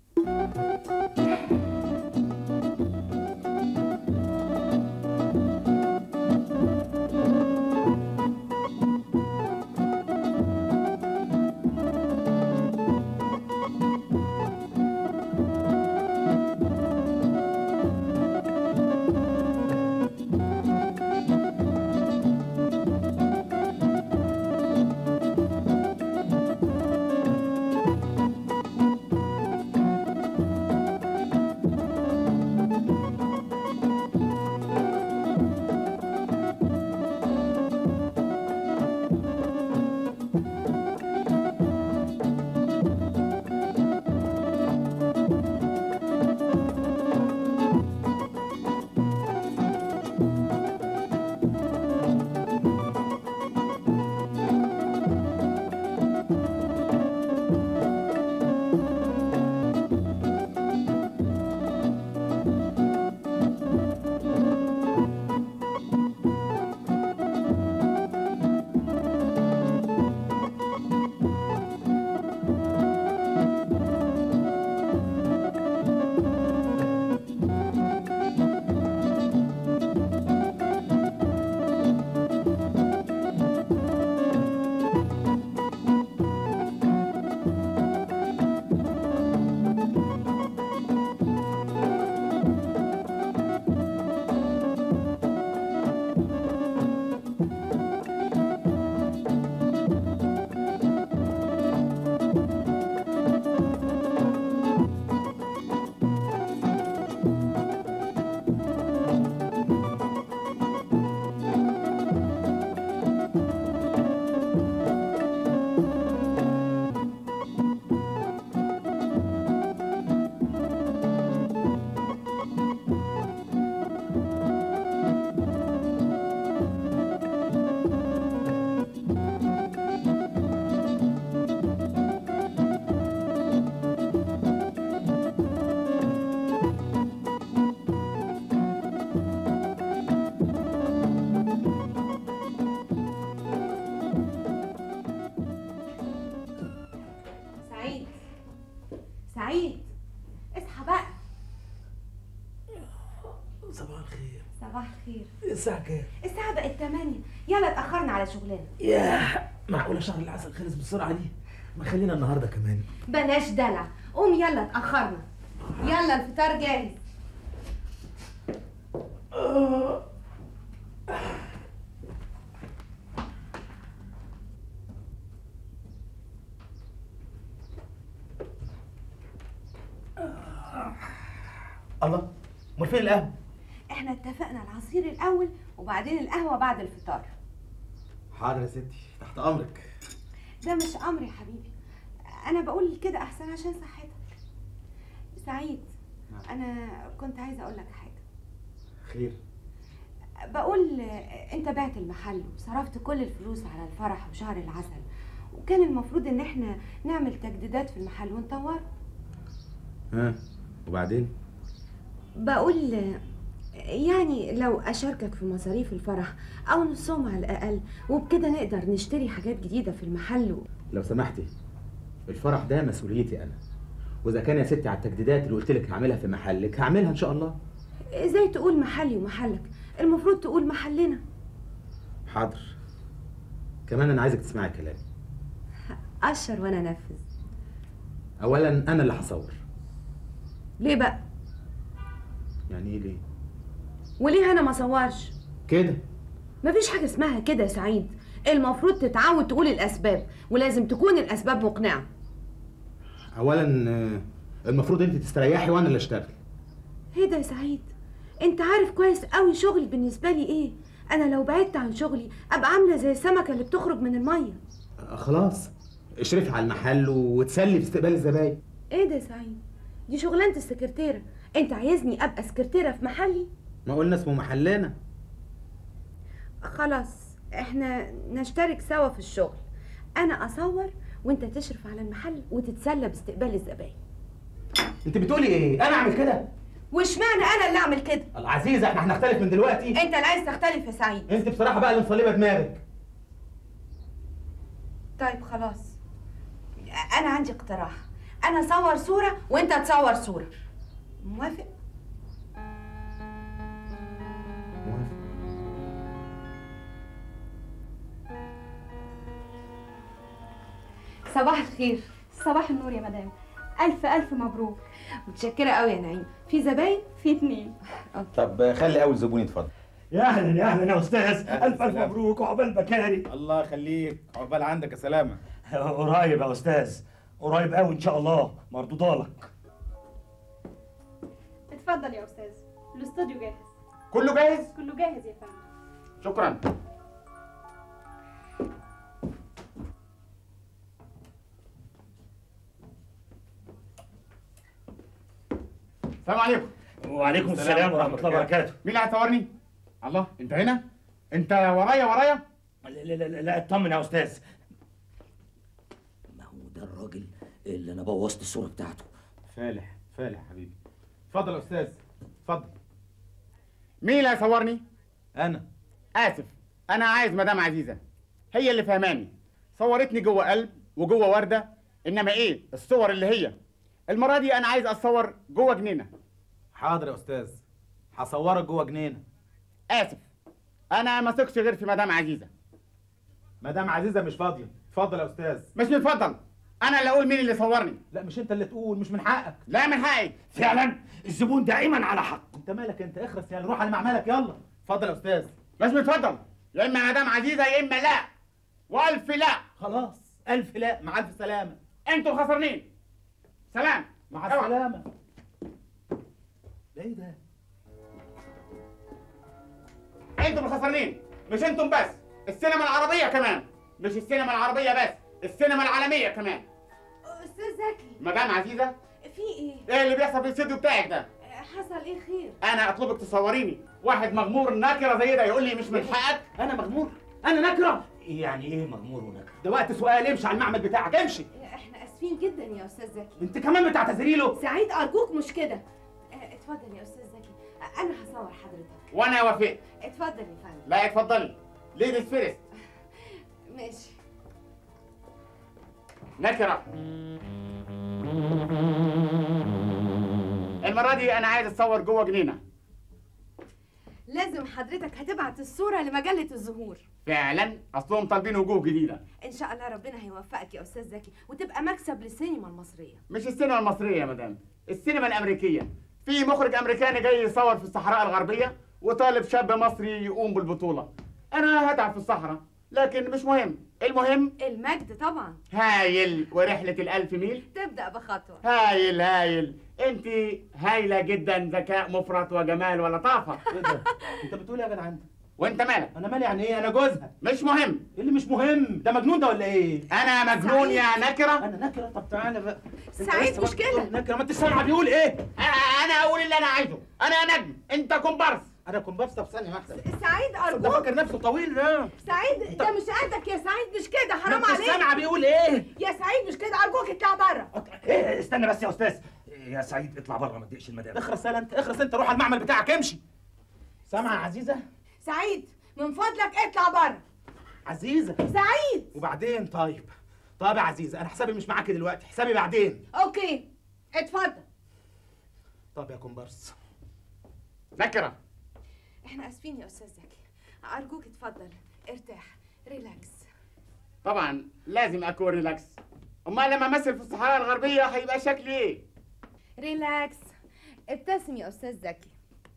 سعيد اصحى بقى. صباح الخير. صباح الخير. الساعة كام؟ الساعة بقت 8. يلا اتأخرنا على شغلنا. ياه، معقولة شهر العسل خلص بالسرعة دي؟ ما خلينا النهارده كمان. بلاش دلع، قوم يلا اتأخرنا. يلا الفطار جاهز. الله، امال فين القهوة؟ احنا اتفقنا العصير الأول وبعدين القهوة بعد الفطار. حاضر يا ستي، تحت أمرك. ده مش أمر يا حبيبي، أنا بقول كده أحسن عشان صحتك. سعيد، أنا كنت عايزة أقول لك حاجة. خير؟ بقول أنت بعت المحل وصرفت كل الفلوس على الفرح وشهر العسل، وكان المفروض إن احنا نعمل تجديدات في المحل ونطوره. ها، وبعدين؟ بقول يعني لو اشاركك في مصاريف الفرح او نصهم على الاقل، وبكده نقدر نشتري حاجات جديده في المحل لو سمحتي، الفرح ده مسؤوليتي انا، واذا كان يا ستي على التجديدات اللي قلت لك هعملها في محلك هعملها ان شاء الله. ازاي تقول محلي ومحلك؟ المفروض تقول محلنا. حاضر. كمان انا عايزك تسمعي كلامي. اشر وانا انفذ. اولا انا اللي هصور. ليه بقى؟ يعني ايه ليه؟ وليه انا ما صورش؟ كده مفيش حاجه اسمها كده يا سعيد، المفروض تتعود تقول الاسباب، ولازم تكون الاسباب مقنعه. اولا المفروض انت تستريحي وانا اللي اشتغل. ايه ده يا سعيد؟ انت عارف كويس قوي شغل بالنسبه لي ايه. انا لو بعدت عن شغلي ابقى عامله زي السمكه اللي بتخرج من الميه. خلاص اشرفي على المحل وتسلي في استقبال الزباين. ايه ده يا سعيد؟ دي شغلانه السكرتيره، انت عايزني ابقى سكرتيره في محلي؟ ما قلنا اسمه محلنا. خلاص احنا نشترك سوا في الشغل، انا اصور وانت تشرف على المحل وتتسلى باستقبال الزباين. انت بتقولي ايه؟ انا اعمل كده؟ واشمعنى انا اللي اعمل كده؟ العزيزه احنا هنختلف من دلوقتي. انت اللي عايز تختلف يا سعيد. انت بصراحه بقى اللي مصلبه دماغك. طيب خلاص، انا عندي اقتراح، انا اصور صوره وانت تصور صوره. موافق؟ صباح الخير. صباح النور يا مدام، الف الف مبروك. متشكره قوي يا نعيم. في زباين؟ في 2. طب خلي اول زبون يتفضل. يا اهلا يا اهلا يا استاذ، الف الف مبروك وعقبال مكاني. الله يخليك، عقبال عندك يا سلامه. قريب يا استاذ، قريب قوي ان شاء الله، مردوده لك. اتفضل يا استاذ، الاستوديو جاهز. كله جاهز؟ كله جاهز يا فندم. شكرا. السلام عليكم. وعليكم السلام ورحمه الله وبركاته. مين اللي هتصورني؟ الله، انت هنا؟ انت ورايا؟ لا اطمن يا استاذ. ما هو ده الراجل اللي انا بوظت الصوره بتاعته. فالح حبيبي. اتفضل يا استاذ، اتفضل. مين اللي هيصورني؟ انا. اسف، انا عايز مدام عزيزه، هي اللي فهماني. صورتني جوه قلب وجوه ورده، انما ايه الصور اللي هي المره دي انا عايز اتصور جوه جنينه. حاضر يا استاذ، هصورك جوه جنينه. اسف، انا ما ثقش غير في مدام عزيزه. مدام عزيزه مش فاضيه. اتفضل يا استاذ. مش متفضل، انا اللي اقول مين اللي صورني. لا مش انت اللي تقول، مش من حقك. لا من حقي. فعلا الزبون دائما على حق. انت مالك انت؟ اخرس يعني، روح على معملك يلا. اتفضل يا استاذ. مش متفضل، يا اما مدام عزيزه يا اما لا، والف لا. خلاص الف لا، مع الف سلامه. انتوا خسرانين. سلام. مع السلامه. ايه ده؟ انتوا الخسرانين، مش انتم بس، السينما العربيه كمان. مش السينما العربيه بس، السينما العالميه كمان. استاذ زكي. مدام عزيزه، في ايه؟ ايه اللي بيحصل في الاستوديو بتاعك ده؟ حصل ايه خير؟ انا اطلبك تصوريني، واحد مغمور نكره زي ده يقول لي مش من حقك. انا مغمور؟ انا نكره؟ يعني ايه مغمور ونكره؟ ده وقت سؤال، امشي على المعمل بتاعك، امشي. احنا اسفين جدا يا استاذ زكي. انت كمان بتعتذري له؟ سعيد ارجوك مش كده. اتفضل يا استاذ زكي، انا هصور حضرتك. وانا وافقت. اتفضل يا فندم. لا اتفضلي، ليديز فيرست. ماشي. نكره. المره دي انا عايز اتصور جوه جنينه. لازم حضرتك هتبعت الصورة لمجلة الزهور. فعلا اصلهم طالبين وجوه جديده. ان شاء الله ربنا هيوفقك يا استاذ زكي وتبقى مكسب للسينما المصرية. مش السينما المصريه يا مدام، السينما الامريكيه. في مخرج امريكاني جاي يصور في الصحراء الغربيه وطالب شاب مصري يقوم بالبطوله. انا هتعب في الصحراء لكن مش مهم، المهم المجد طبعا. هايل. ورحله الألف ميل تبدأ بخطوة. هايل هايل. انت هايله جدا، ذكاء مفرط وجمال ولطافه. ايه ده؟ انت بتقول ايه يا جدع انت؟ وانت مالك؟ انا مالي يعني ايه؟ انا جوزها. مش مهم. ايه اللي مش مهم؟ ده مجنون ده ولا ايه؟ انا مجنون يا نكره. انا نكره؟ طب تعالى بقى. سعيد مش كده. نكره؟ ما انت سامعه بيقول ايه؟ انا اقول اللي انا عايزه. انا نجم، انت كومبارس. انا كومبارس. طب ثانيه واحده. سعيد ارجوك. ده فاكر نفسه طويل ده. سعيد ده مش قدك يا سعيد، مش كده، حرام عليك. عليك. سامعه بيقول ايه؟ يا سعيد مش كده، ارجوك اطلع بره. إيه استنى بس يا استاذ. يا سعيد اطلع بره، ما تضايقش المدام. اخرس انت، اخرس انت، روح على المعمل بتاعك، امشي. سامعه يا عزيزه؟ سعيد من فضلك اطلع بره. عزيزه سعيد. وبعدين؟ طيب يا عزيزه، انا حسابي مش معاكي دلوقتي، حسابي بعدين. اوكي اتفضل. طب يا كومبارس. ذاكره. احنا اسفين يا استاذ زكي، ارجوك اتفضل ارتاح ريلاكس. طبعا لازم اكون ريلاكس، امال لما امثل في الصحراء الغربيه هيبقى شكلي ايه؟ ريلاكس. ابتسم يا استاذ زكي.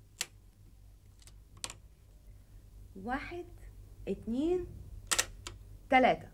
1 2 3.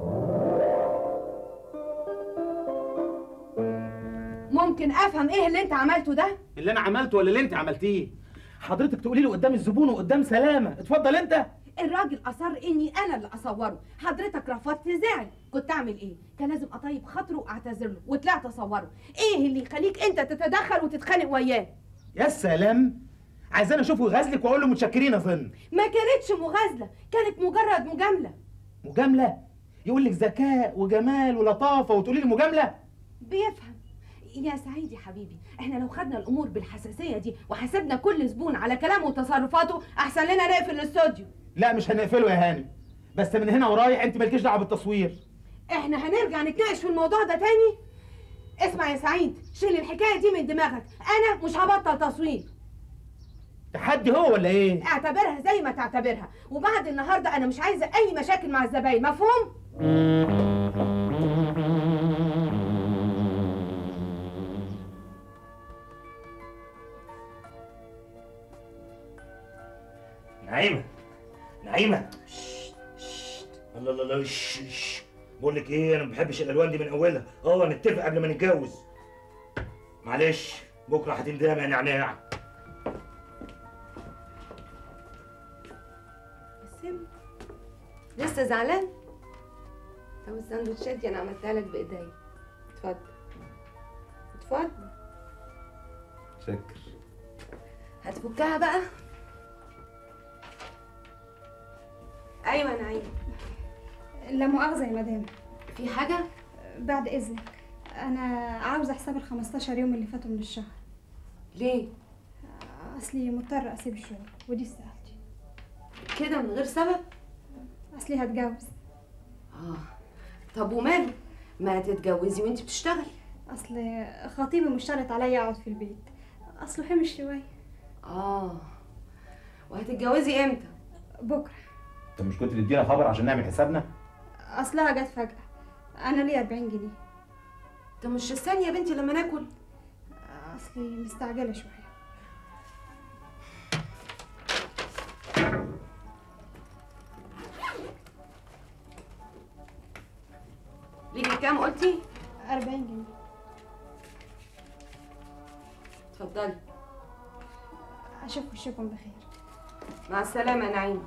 ممكن افهم ايه اللي انت عملته ده؟ اللي انا عملته ولا اللي انت عملتيه؟ حضرتك تقولي له قدام الزبون وقدام سلامه. اتفضل انت. الراجل اصر اني انا اللي اصوره، حضرتك رفضت زعل، كنت اعمل ايه؟ كان لازم اطيب خاطره واعتذر له وطلعت اصوره. ايه اللي يخليك انت تتدخل وتتخانق وياه؟ يا سلام، عايزاني اشوفه يغازلك واقول له متشكرين اظن. ما كانتش مغازله، كانت مجرد مجامله. مجامله؟ يقول لك ذكاء وجمال ولطافه وتقولي لي مجامله؟ بيفهم يا سعيد يا حبيبي. احنا لو خدنا الامور بالحساسيه دي وحسبنا كل زبون على كلامه وتصرفاته احسن لنا نقفل الاستوديو. لا مش هنقفله يا هانم، بس من هنا ورايح انت مالكيش دعوه بالتصوير. احنا هنرجع نتناقش في الموضوع ده تاني. اسمع يا سعيد، شيل الحكايه دي من دماغك، انا مش هبطل تصوير. تحدي هو ولا ايه؟ اعتبرها زي ما تعتبرها، وبعد النهارده انا مش عايزه اي مشاكل مع الزباين، مفهوم؟ نعيمة الله الله الله. بقول لك ايه، انا ما بحبش الالوان دي من اولها. نتفق قبل ما نتجوز. معلش بكره هتندم يا نعناع. بسم لسه زعلان؟ طب السندوتشات دي انا عملتها لك بايديا. اتفضل اتفضل. شكر. هتفكها بقى؟ ايوه يا نعيم. لا مؤاخذة يا مدام. في حاجة؟ بعد إذنك، أنا عاوزة حساب ال15 يوم اللي فاتوا من الشهر. ليه؟ أصلي مضطرة أسيب الشغل ودي استقالتي. كده من غير سبب؟ أصلي هتجوز. طب وماله؟ ما تتجوزي وانت بتشتغلي. أصل خطيبي مشترط عليا أقعد في البيت، أصله حمش شوية. وهتتجوزي امتى؟ بكرة. طب مش كنت تدينا خبر عشان نعمل حسابنا؟ أصلها جت فجأة، أنا ليا 40 جنيه. طب مش استني يا بنتي لما ناكل؟ أصلي مستعجلة شوية. ليكي كام قلتي؟ 40 جنيه. اتفضلي. أشوف وشكم بخير. مع السلامة يا نعيمة.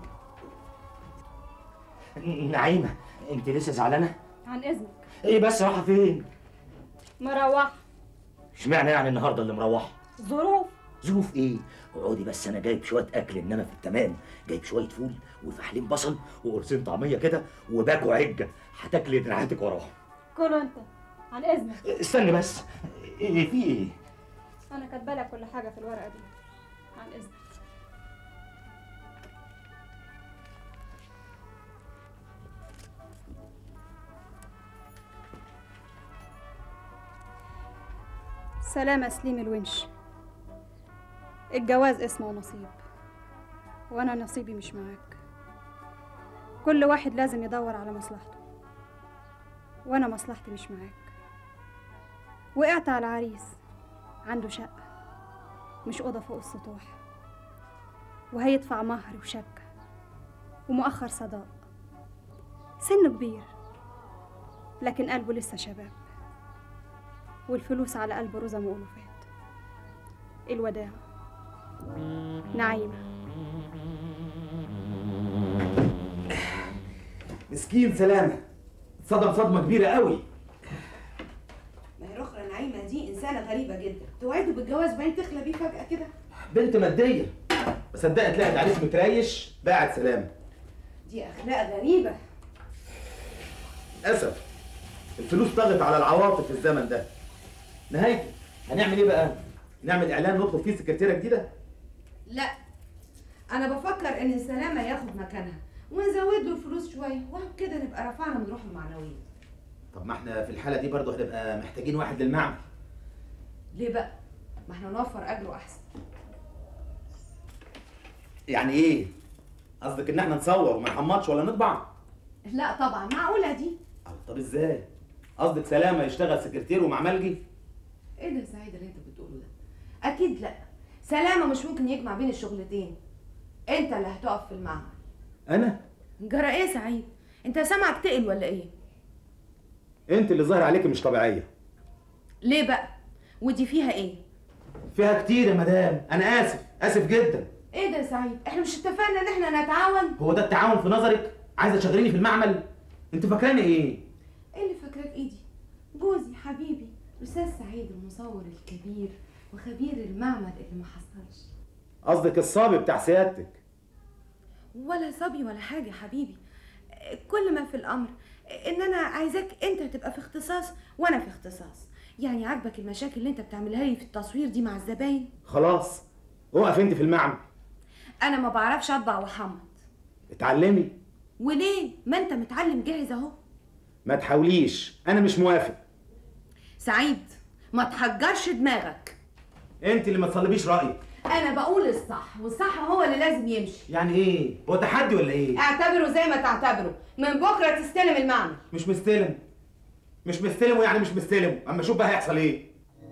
نعيمة انت لسه زعلانة؟ عن إذنك. ايه بس رايحة فين؟ مروحة. اشمعنى يعني النهارده اللي مروحة؟ ظروف. ظروف ايه؟ اقعدي بس، انا جايب شوية اكل انما في التمام، جايب شوية فول وفحلين بصل وقرصين طعمية كده وباكو عجة، هتاكلي دراعاتك وراهم. كله أنت. عن إذنك. استني بس، ايه في ايه؟ أنا كاتبة لك كل حاجة في الورقة دي. عن إذنك. سلامة سليم الونش. الجواز اسمه ونصيب، وأنا نصيبي مش معاك. كل واحد لازم يدور على مصلحته، وأنا مصلحتي مش معاك. وقعت على عريس عنده شقة مش أوضة فوق السطوح، وهيدفع مهر وشبكة ومؤخر صداق. سنه كبير لكن قلبه لسه شباب، والفلوس على قلبه رزم وألوفات. الوداع. نعيمة. مسكين سلامة، اتصدم صدمة كبيرة قوي. ما هي رخرة نعيمة دي إنسانة غريبة جدا، توعده بالجواز بعدين تخلى بيه فجأة كده. بنت مادية، ما صدقت لقت عريس متريش باعت سلامة. دي أخلاق غريبة. للأسف الفلوس طغت على العواطف في الزمن ده. نهايته هنعمل ايه بقى؟ نعمل اعلان نطلب فيه سكرتيرة جديدة؟ لا، انا بفكر ان سلامه ياخد مكانها ونزود له الفلوس شويه وبكده نبقى رفعنا من روحه المعنويه. طب ما احنا في الحاله دي برضه هنبقى محتاجين واحد للمعمل. ليه بقى؟ ما احنا نوفر اجره احسن. يعني ايه؟ قصدك ان احنا نصور وما نحمضش ولا نطبع؟ لا طبعا، معقوله دي؟ طب ازاي؟ قصدك سلامه يشتغل سكرتير ومعملجي؟ ايه ده يا سعيد اللي انت بتقوله ده؟ اكيد لا، سلامه مش ممكن يجمع بين الشغلتين. انت اللي هتقف في المعمل. انا؟ جرى ايه يا سعيد؟ انت سامعك تقل ولا ايه؟ انت اللي ظاهر عليكي مش طبيعيه. ليه بقى؟ ودي فيها ايه؟ فيها كتير يا مدام، انا اسف جدا. ايه ده يا سعيد؟ احنا مش اتفقنا ان احنا نتعاون؟ هو ده التعاون في نظرك؟ عايزه تشغليني في المعمل؟ انت فاكراني ايه؟ ايه اللي فاكراك ايدي؟ جوزي حبيبي الاستاذ سعيد المصور الكبير وخبير المعمل اللي ما حصلش. قصدك الصبي بتاع سيادتك؟ ولا صبي ولا حاجه يا حبيبي، كل ما في الامر ان انا عايزاك انت تبقى في اختصاص وانا في اختصاص. يعني عاجبك المشاكل اللي انت بتعملها لي في التصوير دي مع الزباين؟ خلاص اقف انت في المعمل. انا ما بعرفش اطبع واحمض. اتعلمي. وليه؟ ما انت متعلم جاهز اهو. ما تحاوليش، انا مش موافق. سعيد ما تحجرش دماغك. انت اللي ما تصلبيش رايك. انا بقول الصح والصح هو اللي لازم يمشي. يعني ايه؟ هو تحدي ولا ايه؟ اعتبره زي ما تعتبره، من بكره تستلم المعمل. مش مستلم ويعني مش مستلم، اما شوف بقى هيحصل ايه.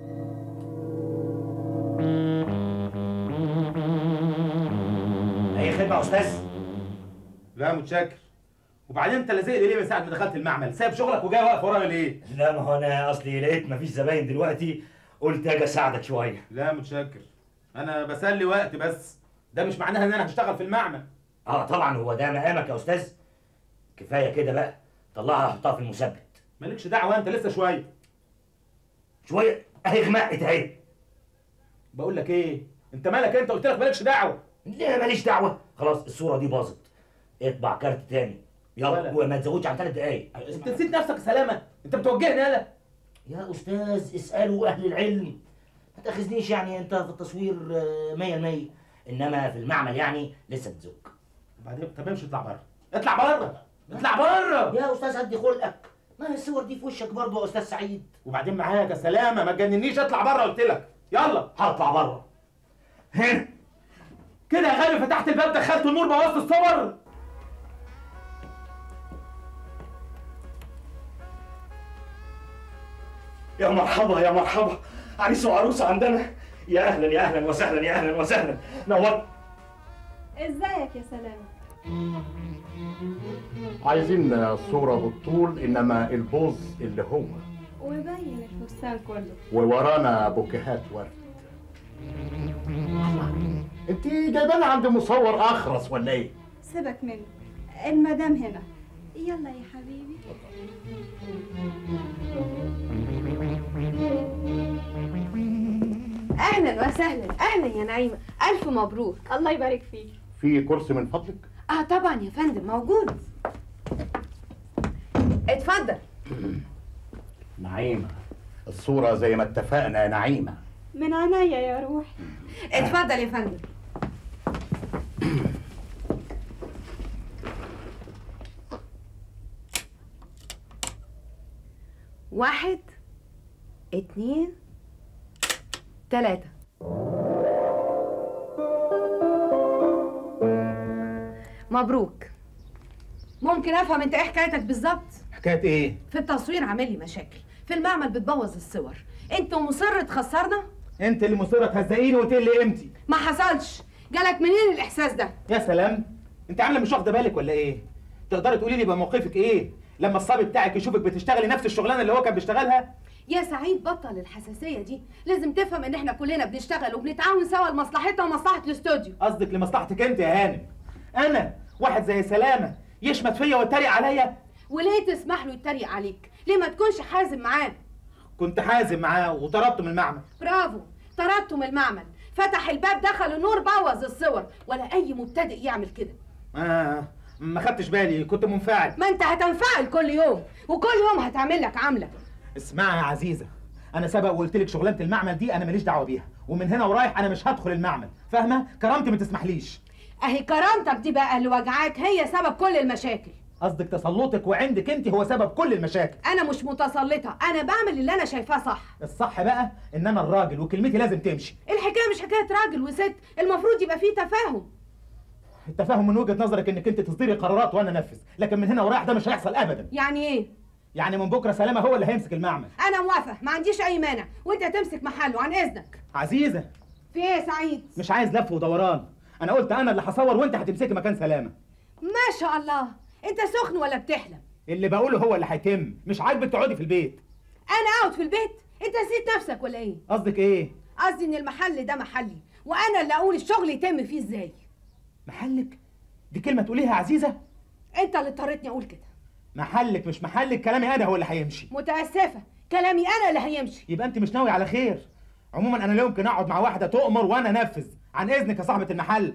اي خدمه يا استاذ؟ لا متشكر. وبعدين انت لازق لي ليه من ساعه ما دخلت المعمل؟ سايب شغلك وجاي واقف ورايا ليه؟ لا ما هو انا اصلي لقيت مفيش زباين دلوقتي، قلت اجي اساعدك شويه. لا متشكر، انا بسلي وقت بس، ده مش معناها ان انا هشتغل في المعمل. طبعا هو ده مقامك يا استاذ. كفايه كده بقى، طلعها حطها في المثبت. مالكش دعوه انت، لسه شويه اهي غمقت اهي. بقول لك ايه، انت مالك انت؟ قلت لك مالكش دعوه. ليه ماليش دعوه؟ خلاص الصوره دي باظت، اطبع كارت تاني يلا وما تزودش عن 3 دقايق. انت نسيت نفسك يا سلامه، انت بتوجهني يالا. يا استاذ اسالوا اهل العلم، ما تاخذنيش يعني انت في التصوير 100%، انما في المعمل يعني لسه بتزوق. وبعدين طب امشي، اطلع بره، اطلع بره، اطلع بره يا استاذ هدي خلقك، ما هي الصور دي في وشك برضه يا استاذ سعيد. وبعدين معاك يا سلامه، ما تجننيش، اطلع بره قلت لك. يلا هطلع بره. كده يا غالي فتحت الباب دخلت النور بوظت الصور. يا مرحبا يا مرحبا، عريس وعروسه عندنا. يا اهلا يا اهلا وسهلا يا اهلا وسهلا، نورت. ازيك يا سلامه؟ عايزين صورة بالطول انما البوز اللي هو، وبين الفستان كله، وورانا بوكيهات ورد. انت جايبانا عند مصور اخرس ولا ايه؟ سيبك منه، المدام هنا. يلا يا حبيبي. اهلا وسهلا. اهلا يا نعيمه، الف مبروك. الله يبارك فيك. في كرسي من فضلك؟ طبعا يا فندم موجود. اتفضل. نعيمه، الصورة زي ما اتفقنا يا نعيمه. من عينيا يا روحي. اتفضل يا فندم. واحد 2 3. مبروك. ممكن افهم انت ايه حكايتك بالظبط؟ حكايه ايه؟ في التصوير عامل لي مشاكل، في المعمل بتبوظ الصور، انت مصر تخسرنا؟ انت اللي مصره تهزقيني وتقلي قيمتي. ما حصلش. جالك منين الاحساس ده؟ يا سلام، انت عامله مش واخده بالك ولا ايه؟ تقدري تقولي لي بقى موقفك ايه لما الصبي بتاعك يشوفك بتشتغلي نفس الشغلانه اللي هو كان بيشتغلها؟ يا سعيد بطل الحساسيه دي، لازم تفهم ان احنا كلنا بنشتغل وبنتعاون سوا لمصلحتنا ومصلحه الاستوديو. قصدك لمصلحتك انت يا هانم؟ انا واحد زي سلامه يشمت فيا ويتريق عليا؟ وليه تسمح له يتريق عليك؟ ليه ما تكونش حازم معاه؟ كنت حازم معاه وطردته من المعمل. برافو، طردته من المعمل، فتح الباب دخل النور بوظ الصور، ولا اي مبتدئ يعمل كده. ما خدتش بالي، كنت منفعل. ما انت هتنفعل كل يوم، وكل يوم هتعمل لك عمله. اسمعي يا عزيزه، انا سبق وقلت لك شغلانه المعمل دي انا ماليش دعوه بيها، ومن هنا ورايح انا مش هدخل المعمل، فاهمه؟ كرامتي ما تسمحليش. اهي كرامتك دي بقى اللي وجعاك هي سبب كل المشاكل. قصدك تسلطك وعندك انت هو سبب كل المشاكل. انا مش متسلطه، انا بعمل اللي انا شايفاه صح. الصح بقى ان انا الراجل وكلمتي لازم تمشي. الحكايه مش حكايه راجل وست، المفروض يبقى فيه تفاهم. التفاهم من وجهه نظرك انك انت تصدري قرارات وانا انفذ، لكن من هنا ورايح ده مش هيحصل ابدا. يعني ايه؟ يعني من بكره سلامه هو اللي هيمسك المعمل. انا موافقه، ما عنديش اي مانع، وانت هتمسك محله عن اذنك. عزيزه في ايه يا سعيد؟ مش عايز لف ودوران، انا قلت انا اللي هصور وانت هتمسكي مكان سلامه. ما شاء الله، انت سخن ولا بتحلم؟ اللي بقوله هو اللي هيتم، مش عاجبك تقعدي في البيت. انا اقعد في البيت؟ انت نسيت نفسك ولا ايه؟ قصدك ايه؟ قصدي ان المحل ده محلي، وانا اللي اقول الشغل يتم فيه ازاي. محلك؟ دي كلمه تقوليها يا عزيزه؟ انت اللي اضطريتني اقول كده. محلك مش محلك، كلامي انا هو اللي هيمشي. متاسفه، كلامي انا اللي هيمشي. يبقى انت مش ناوي على خير. عموما انا لا يمكن اقعد مع واحده تؤمر وانا انفذ. عن اذنك يا صاحبه المحل.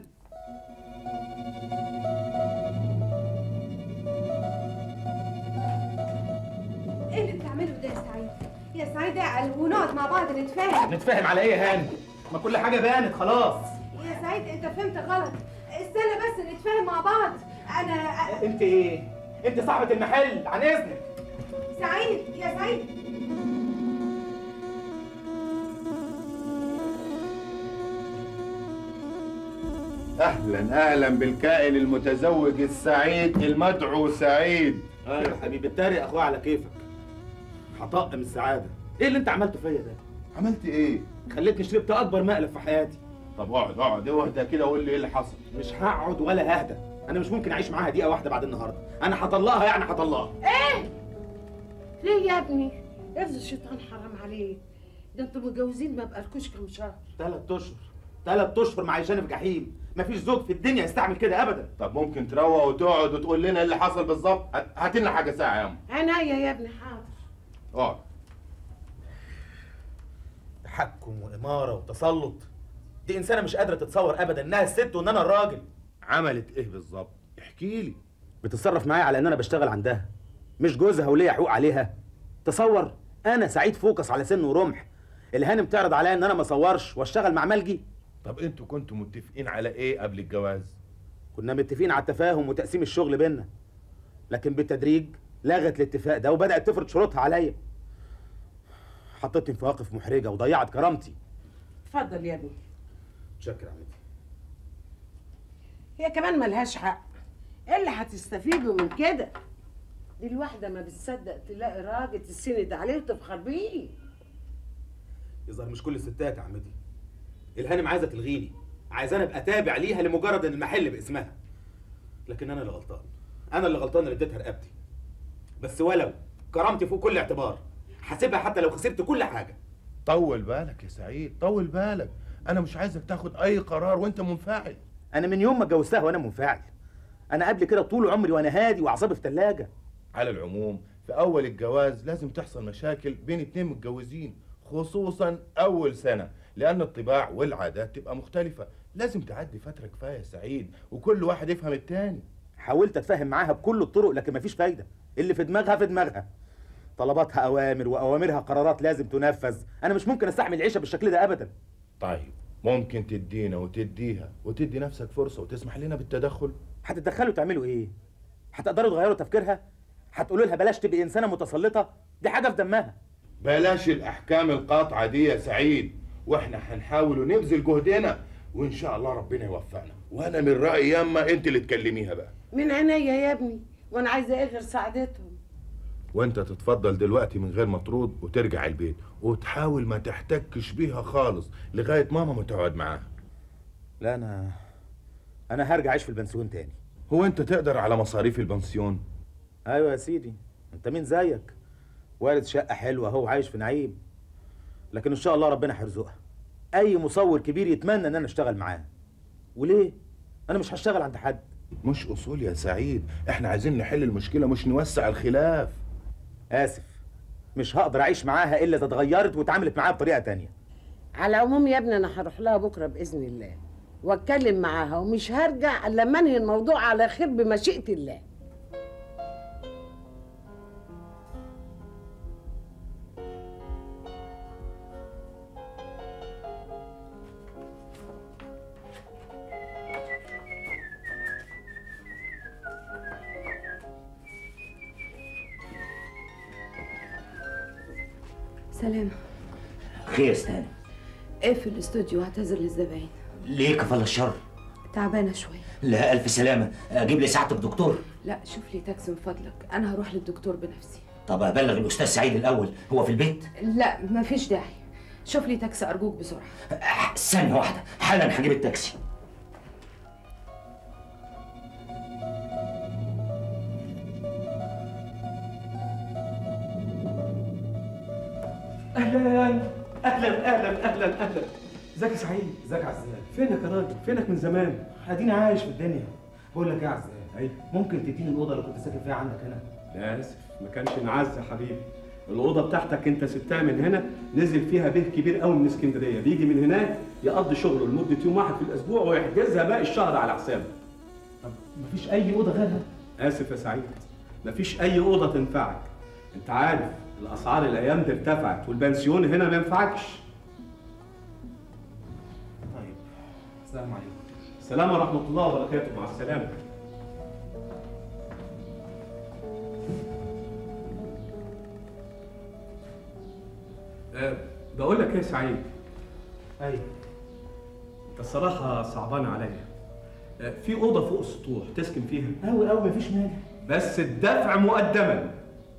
ايه اللي بتعمله ده يا سعيد؟ يا سعيد اعقل ونقعد مع بعض نتفاهم. نتفاهم على ايه يا هاني؟ ما كل حاجه بانت خلاص. يا سعيد انت فهمت غلط، استنى بس نتفاهم مع بعض. انا انت ايه؟ انت صاحبه المحل، عن اذنك. سعيد يا سعيد. اهلا بالكائن المتزوج السعيد المدعو سعيد. ايوه حبيبي اتريق اخويا على كيفك. هطقم السعاده. ايه اللي انت عملته فيا ده؟ عملت ايه؟ خليتني شربت اكبر مقلب في حياتي. طب اقعد اهدى كده وقول لي ايه اللي حصل. مش هقعد ولا ههدى، انا مش ممكن اعيش معاها دقيقه واحده بعد النهارده. انا هطلقها، يعني هطلقها. ايه؟ ليه يا ابني؟ افز الشيطان حرام عليك، ده انتوا متجوزين ما بقالكوش كام شهر. 3 اشهر، 3 اشهر معيشاني في جحيم، مفيش زوج في الدنيا يستعمل كده ابدا. طب ممكن تروق وتقعد وتقول لنا ايه اللي حصل بالظبط؟ هات لنا حاجه ساعه يا عينيا يا ابني، حاضر. اقعد. تحكم واماره وتسلط، دي انسانه مش قادره تتصور ابدا انها الست وان انا الراجل. عملت ايه بالظبط؟ احكي لي. بتتصرف معايا على ان انا بشتغل عندها، مش جوزها وليا حقوق عليها. تصور انا سعيد فوكس على سن ورمح، الهانم تعرض عليا ان انا ما اصورش واشتغل مع ملجي. طب انتوا كنتوا متفقين على ايه قبل الجواز؟ كنا متفقين على التفاهم وتقسيم الشغل بينا، لكن بالتدريج لغت الاتفاق ده وبدات تفرض شروطها عليا. حطتني في مواقف محرجه وضيعت كرامتي. اتفضل يا ابني. متشكر يا عمتي. هي كمان ملهاش حق، ايه اللي هتستفيدوا من كده؟ دي الواحده ما بتصدق تلاقي راجل تسند عليه وتفخر بيه. يظهر مش كل الستات يا عمتي. الهانم عايزه تلغيني، عايزاني ابقى تابع ليها لمجرد ان المحل باسمها. لكن انا اللي غلطان، انا اللي غلطان اللي اديتها رقبتي. بس ولو كرامتي فوق كل اعتبار، هسيبها حتى لو خسرت كل حاجه. طول بالك يا سعيد، طول بالك. انا مش عايزك تاخد اي قرار وانت منفعل. انا من يوم ما اتجوزتها وانا منفعل. انا قبل كده طول عمري وانا هادي واعصابي في ثلاجه. على العموم في اول الجواز لازم تحصل مشاكل بين 2 متجوزين، خصوصا اول سنه، لان الطباع والعادات تبقى مختلفه. لازم تعدي فتره كفايه يا سعيد وكل واحد يفهم التاني. حاولت اتفاهم معاها بكل الطرق لكن مفيش فايده. اللي في دماغها في دماغها، طلباتها اوامر واوامرها قرارات لازم تنفذ. انا مش ممكن استحمل العيشه بالشكل ده ابدا. طيب ممكن تدينا وتديها وتدي نفسك فرصه وتسمح لنا بالتدخل؟ هتتدخلوا تعملوا ايه؟ هتقدروا تغيروا تفكيرها؟ هتقولوا لها بلاش تبقي انسانه متسلطه؟ دي حاجه في دمها. بلاش الاحكام القاطعه دي يا سعيد، واحنا هنحاول ونبذل جهدنا وان شاء الله ربنا يوفقنا. وانا من رايي ياما انت اللي تكلميها بقى. من عينيا يا ابني، وانا عايزه ايه غير سعادتهم. وانت تتفضل دلوقتي من غير مطرود وترجع البيت وتحاول ما تحتكش بيها خالص لغايه ماما ما تقعد معاها. لا انا هرجع اعيش في البنسيون تاني. هو انت تقدر على مصاريف البنسيون؟ ايوه يا سيدي، انت مين زيك؟ وارد شقه حلوه اهو عايش في نعيم. لكن ان شاء الله ربنا هيرزقها. اي مصور كبير يتمنى ان انا اشتغل معاه. وليه؟ انا مش هشتغل عند حد. مش اصول يا سعيد، احنا عايزين نحل المشكله مش نوسع الخلاف. اسف، مش هقدر اعيش معاها الا اذا اتغيرت واتعاملت معاها بطريقه تانية. على العموم يا ابني انا هروح لها بكره باذن الله واتكلم معاها، ومش هرجع الا لما انهي الموضوع على خير بمشيئه الله. سلامة. خير يا استاذ؟ ايه في الاستوديو واعتذر للزباين. ليه كفل الشر؟ تعبانة شوية. لا الف سلامه. اجيب لي ساعتك دكتور؟ لا شوف لي تاكسي من فضلك، انا هروح للدكتور بنفسي. طب ابلغ الاستاذ سعيد الاول، هو في البيت؟ لا مفيش داعي، شوف لي تاكسي ارجوك بسرعة. ثانيه واحده حالا هجيب التاكسي. اهلا اهلا اهلا اهلا اهلا. ازيك يا سعيد؟ ازيك يا عزام؟ فينك يا راجل؟ فينك من زمان؟ اديني عايش في الدنيا. بقول لك ايه يا عزام؟ ايوه. ممكن تديني الاوضه اللي كنت ساكن فيها عندك هنا؟ لا اسف، ما كانش انعز يا حبيبي. الاوضه بتاعتك انت سبتها من هنا، نزل فيها به كبير قوي من اسكندريه، بيجي من هناك يقضي شغله لمده يوم واحد في الاسبوع ويحجزها باقي الشهر على حسابه. طب مفيش اي اوضه غيرها؟ اسف يا سعيد، مفيش اي اوضه تنفعك. انت عارف الاسعار الايام دي ارتفعت والبنسيون هنا ما ينفعكش. طيب السلام عليكم. السلام ورحمه الله وبركاته. مع السلامه. بقول لك ايه يا سعيد؟ ايوه. انت الصراحه صعبان عليا. في اوضه فوق السطوح تسكن فيها؟ قوي قوي مفيش مانع. بس الدفع مقدما.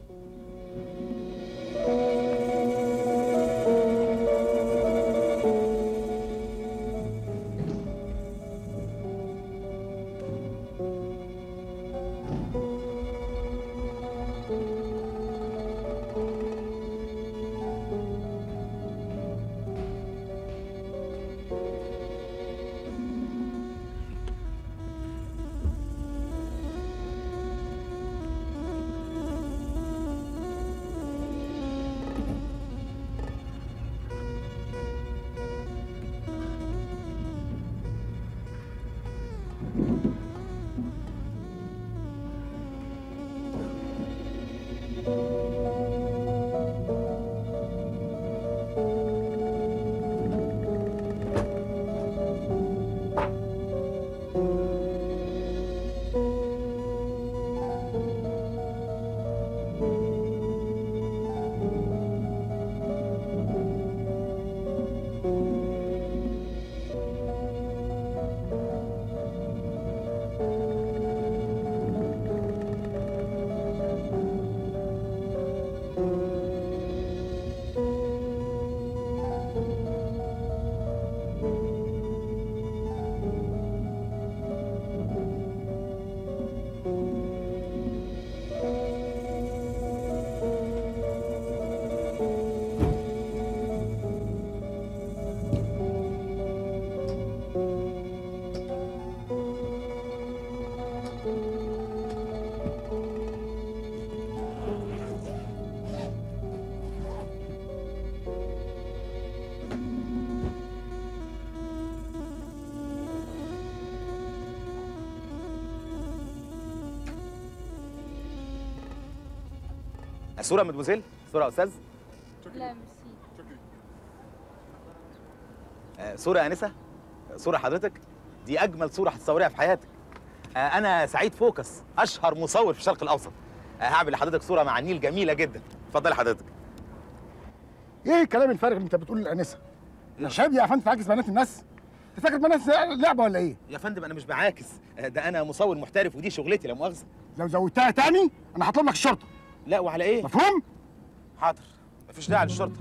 صورة مدموزيل؟ صورة يا أستاذ؟ لا ميرسي. صورة يا أنسة؟ صورة حضرتك؟ دي أجمل صورة هتصوريها في حياتك. أنا سعيد فوكس، أشهر مصور في الشرق الأوسط. هعمل لحضرتك صورة مع النيل جميلة جدا. اتفضلي حضرتك. ايه الكلام الفارغ اللي انت بتقوله للانسه؟ يا شاب يا فندم تعاكس بنات الناس؟ انت فاكر بنات لعبه ولا ايه؟ يا فندم أنا مش بعاكس، ده أنا مصور محترف ودي شغلتي لا مؤاخذة. لو زودتها تاني أنا هطلب لك الشرطة. لا وعلى إيه؟ مفهوم؟ حاضر، مفيش داعي للشرطة.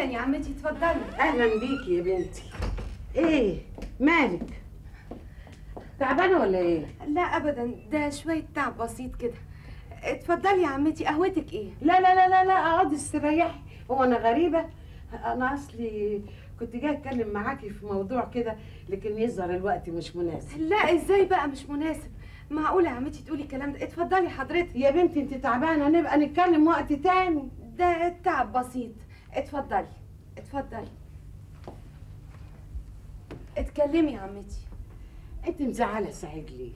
يا عمتي اتفضلي. اهلا بيكي يا بنتي. ايه مالك؟ تعبانه ولا ايه؟ لا ابدا، ده شويه تعب بسيط كده. اتفضلي يا عمتي، قهوتك ايه؟ لا لا لا لا لا، اقعدي استريحي. هو انا غريبه؟ انا اصلي كنت جايه اتكلم معاكي في موضوع كده، لكن يظهر الوقت مش مناسب. لا ازاي بقى مش مناسب؟ معقوله يا عمتي تقولي الكلام ده؟ اتفضلي حضرتك. يا بنتي انت تعبانه، نبقى نتكلم وقت تاني. ده تعب بسيط. اتفضلي اتفضلي اتكلمي يا عمتي. انت مزعله سعيد ليه؟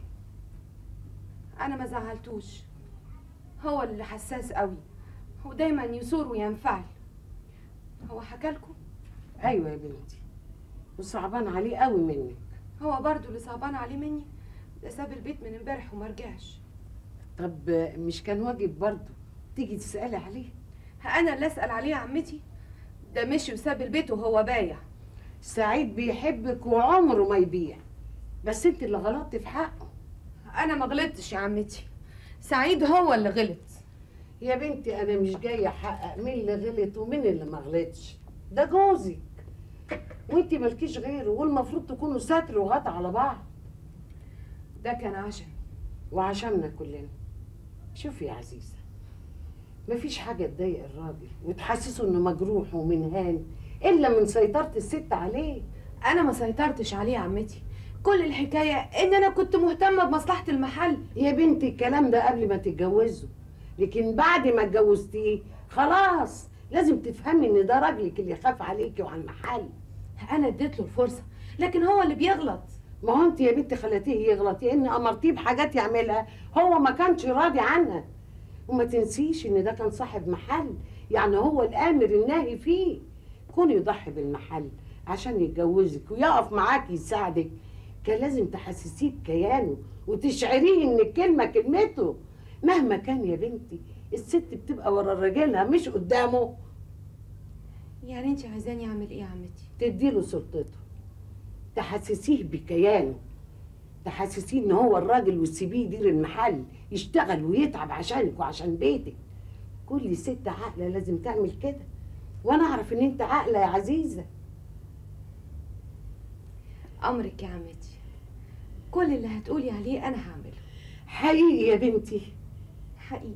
انا ما زعلتوش، هو اللي حساس قوي، هو دايما يثور وينفعل. هو حكالكم؟ ايوه يا بنتي، وصعبان عليه قوي منك. هو برضو اللي صعبان عليه مني، ده ساب البيت من امبارح وما رجعش. طب مش كان واجب برضو تيجي تسالي عليه؟ انا اللي اسال عليه يا عمتي؟ ده مشي وساب البيت وهو بايع. سعيد بيحبك وعمره ما يبيع، بس انت اللي غلطت في حقه. انا ما غلطتش يا عمتي، سعيد هو اللي غلط. يا بنتي انا مش جايه احقق مين اللي غلط ومين اللي ما غلطش، ده جوزك وانت مالكيش غيره، والمفروض تكونوا ستر وغطا على بعض. ده كان عشان وعشاننا كلنا. شوفي يا عزيزه، مفيش حاجه تضايق الراجل وتحسسه انه مجروح ومنهان الا من سيطره الست عليه. انا ما سيطرتش عليه يا عمتي، كل الحكايه ان انا كنت مهتمه بمصلحه المحل. يا بنتي الكلام ده قبل ما تتجوزوا، لكن بعد ما اتجوزتيه خلاص لازم تفهمي ان ده راجلك اللي يخاف عليكي وعلى المحل. انا اديت له الفرصه، لكن هو اللي بيغلط. ما هو انت يا بنتي خليتيه يغلط، لان امرتيه بحاجات يعملها هو ما كانش راضي عنها. وما تنسيش ان ده كان صاحب محل، يعني هو الامر الناهي فيه. كون يضحي بالمحل عشان يتجوزك ويقف معاكي يساعدك، كان لازم تحسسيه بكيانه وتشعريه ان الكلمه كلمته. مهما كان يا بنتي الست بتبقى ورا راجلها مش قدامه. يعني انت عايزاني اعمل ايه يا عمتي؟ تديله سلطته، تحسسيه بكيانه، تحسسيه ان هو الراجل وتسيبيه يدير المحل يشتغل ويتعب عشانك وعشان بيتك. كل ست عاقله لازم تعمل كده، وانا اعرف ان انت عاقله يا عزيزه. امرك يا عمتي، كل اللي هتقولي عليه انا هعمله. حقيقي يا بنتي؟ حقيقي.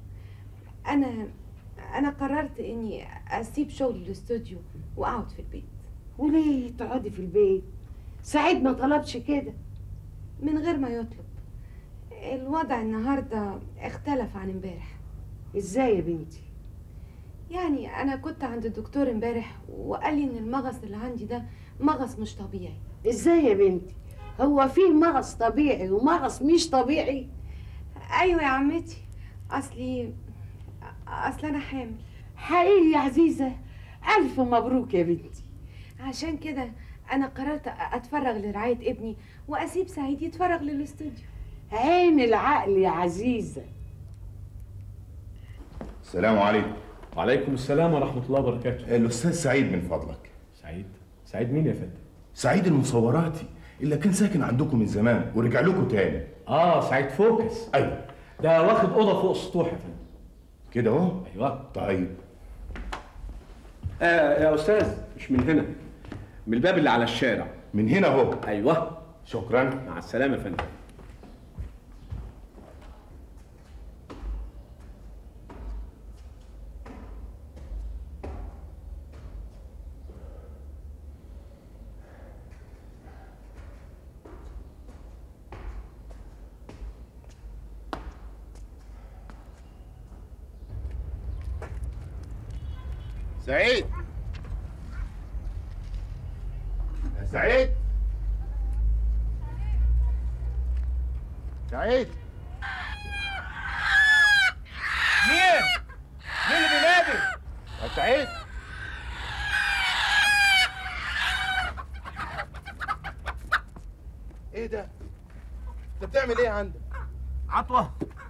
انا قررت اني اسيب شغل الاستوديو واقعد في البيت. وليه تقعدي في البيت؟ سعيد ما طلبش كده. من غير ما يطلب. الوضع النهارده اختلف عن امبارح. ازاي يا بنتي؟ يعني انا كنت عند الدكتور امبارح وقال لي ان المغص اللي عندي ده مغص مش طبيعي. ازاي يا بنتي؟ هو فيه مغص طبيعي ومغص مش طبيعي؟ ايوه يا عمتي، اصل انا حامل. حقيقي يا عزيزه؟ الف مبروك يا بنتي. عشان كده انا قررت اتفرغ لرعايه ابني واسيب سعيد يتفرغ للاستوديو. عين العقل يا عزيزه. السلام عليكم. وعليكم السلام ورحمه الله وبركاته. الاستاذ سعيد من فضلك. سعيد مين يا فندم؟ سعيد المصوراتي اللي كان ساكن عندكم من زمان ورجع لكم تاني. سعيد فوكس. ايوه، ده واخد اوضه فوق السطوح يا فندم. كده اهو؟ ايوه. طيب. يا استاذ مش من هنا، من الباب اللي على الشارع. من هنا اهو؟ ايوه. شكرا. مع السلامه يا فندم. سعيد، يا سعيد، سعيد، مين اللي بينادي؟ يا سعيد، ايه ده؟ انت بتعمل ايه عندك؟ عطوه.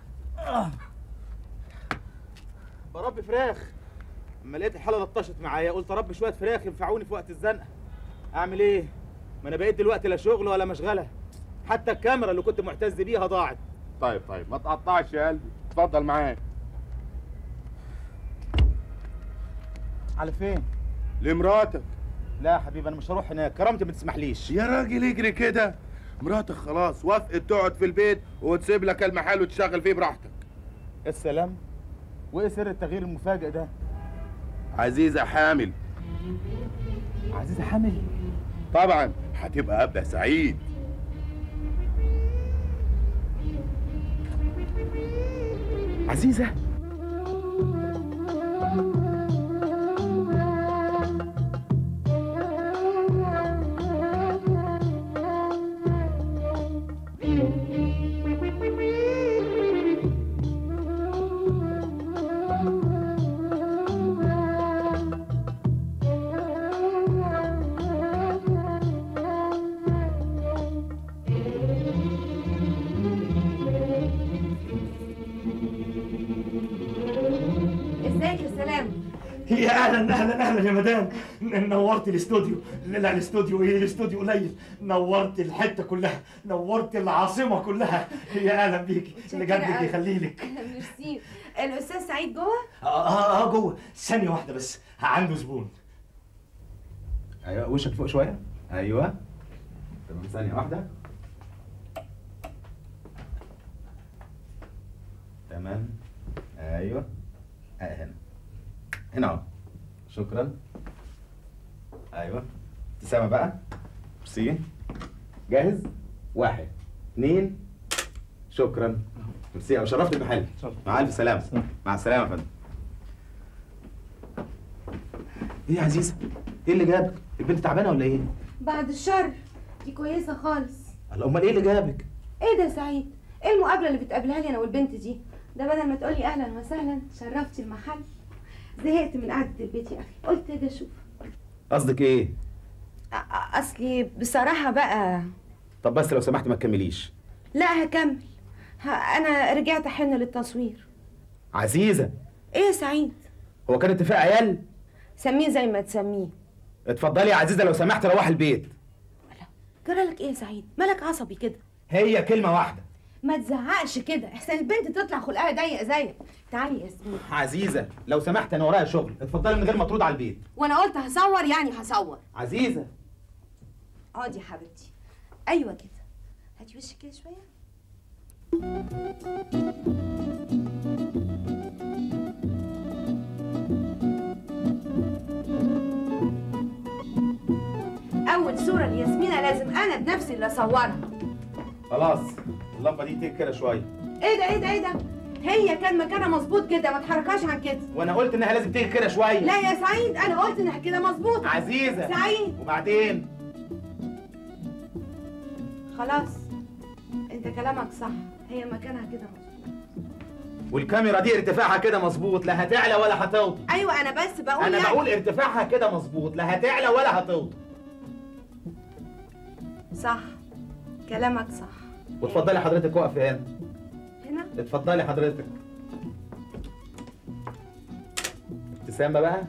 بربي فراخ، اما لقيت الحاله لطشت معايا قلت اربي شويه فراخ ينفعوني في وقت الزنقه. اعمل ايه؟ ما انا بقيت دلوقتي لا شغل ولا مشغله، حتى الكاميرا اللي كنت معتز بيها ضاعت. طيب ما تقطعش يا قلبي، اتفضل معاك. على فين؟ لمراتك. لا يا حبيبي انا مش هروح هناك، كرامتي ما تسمحليش. يا راجل اجري كده، مراتك خلاص وافقت تقعد في البيت وتسيب لك المحل وتشتغل فيه براحتك. السلام. وايه سر التغيير المفاجئ ده؟ عزيزة حامل. عزيزة حامل؟ طبعا هتبقى ابا سعيد. عزيزة؟ يا اهلا اهلا اهلا يا مدام، نورت الاستوديو. لا الاستوديو ايه، الاستوديو قليل، نورت الحته كلها، نورت العاصمه كلها. يا اهلا بيكي، اللي جنبك يخلي لك. ميرسي. الاستاذ سعيد جوه؟ جوه. ثانيه واحده بس، عنده زبون. ايوه وشك فوق شويه. ايوه تمام، ثانيه واحده. تمام. ايوه هنا هنا اهو. شكرا. ايوه ابتسامه بقى. ميرسي. جاهز؟ 1 2. شكرا. ميرسي، او شرفت المحل. مع الف سلامه. مع السلامه يا فندم. ايه يا عزيزه؟ ايه اللي جابك؟ البنت تعبانه ولا ايه؟ بعد الشر، دي كويسه خالص. الله، امال ايه اللي جابك؟ ايه ده يا سعيد؟ ايه المقابله اللي بتقابلها لي انا والبنت دي؟ ده بدل ما تقولي اهلا وسهلا شرفتي المحل. زهقت من قعده البيت يا اخي، قلت ايه ده اشوف. قصدك ايه؟ اصلي بصراحه بقى. طب بس لو سمحت ما تكمليش. لا هكمل. انا رجعت احن للتصوير. عزيزه. ايه يا سعيد؟ هو كان اتفاق عيال؟ سميه زي ما تسميه. اتفضلي يا عزيزه لو سمحت روح البيت. جرالك ايه يا سعيد؟ مالك عصبي كده؟ هي كلمه واحده. ما تزعقش كده، احسن البنت تطلع خلقها ضيق زيك. تعالي يا ياسمين. عزيزه لو سمحت انا ورايا شغل، اتفضلي من غير ما ترد على البيت. وانا قلت هصور يعني هصور. عزيزه اقعدي يا حبيبتي. ايوه كده، هاتي وشك كده شويه. اول صوره لياسمينه لازم انا بنفسي اللي اصورها. خلاص اللمبه دي تك كده شويه. ايه ده ايه ده ايه ده؟ هي كان مكانها مظبوط كده، ما تحركهاش عن كده. وانا قلت انها لازم تيجي كده شويه. لا يا سعيد، انا قلت انها كده مظبوطه. عزيزه سعيد وبعدين؟ خلاص انت كلامك صح، هي مكانها كده مظبوط. والكاميرا دي ارتفاعها كده مظبوط، لا هتعلى ولا هتوطى. ايوه انا بس بقول انا يعني بقول ارتفاعها كده مظبوط، لا هتعلى ولا هتوطى. صح، كلامك صح. واتفضلي حضرتك واقفي هنا. هنا؟ اتفضلي حضرتك. ابتسامه بقى.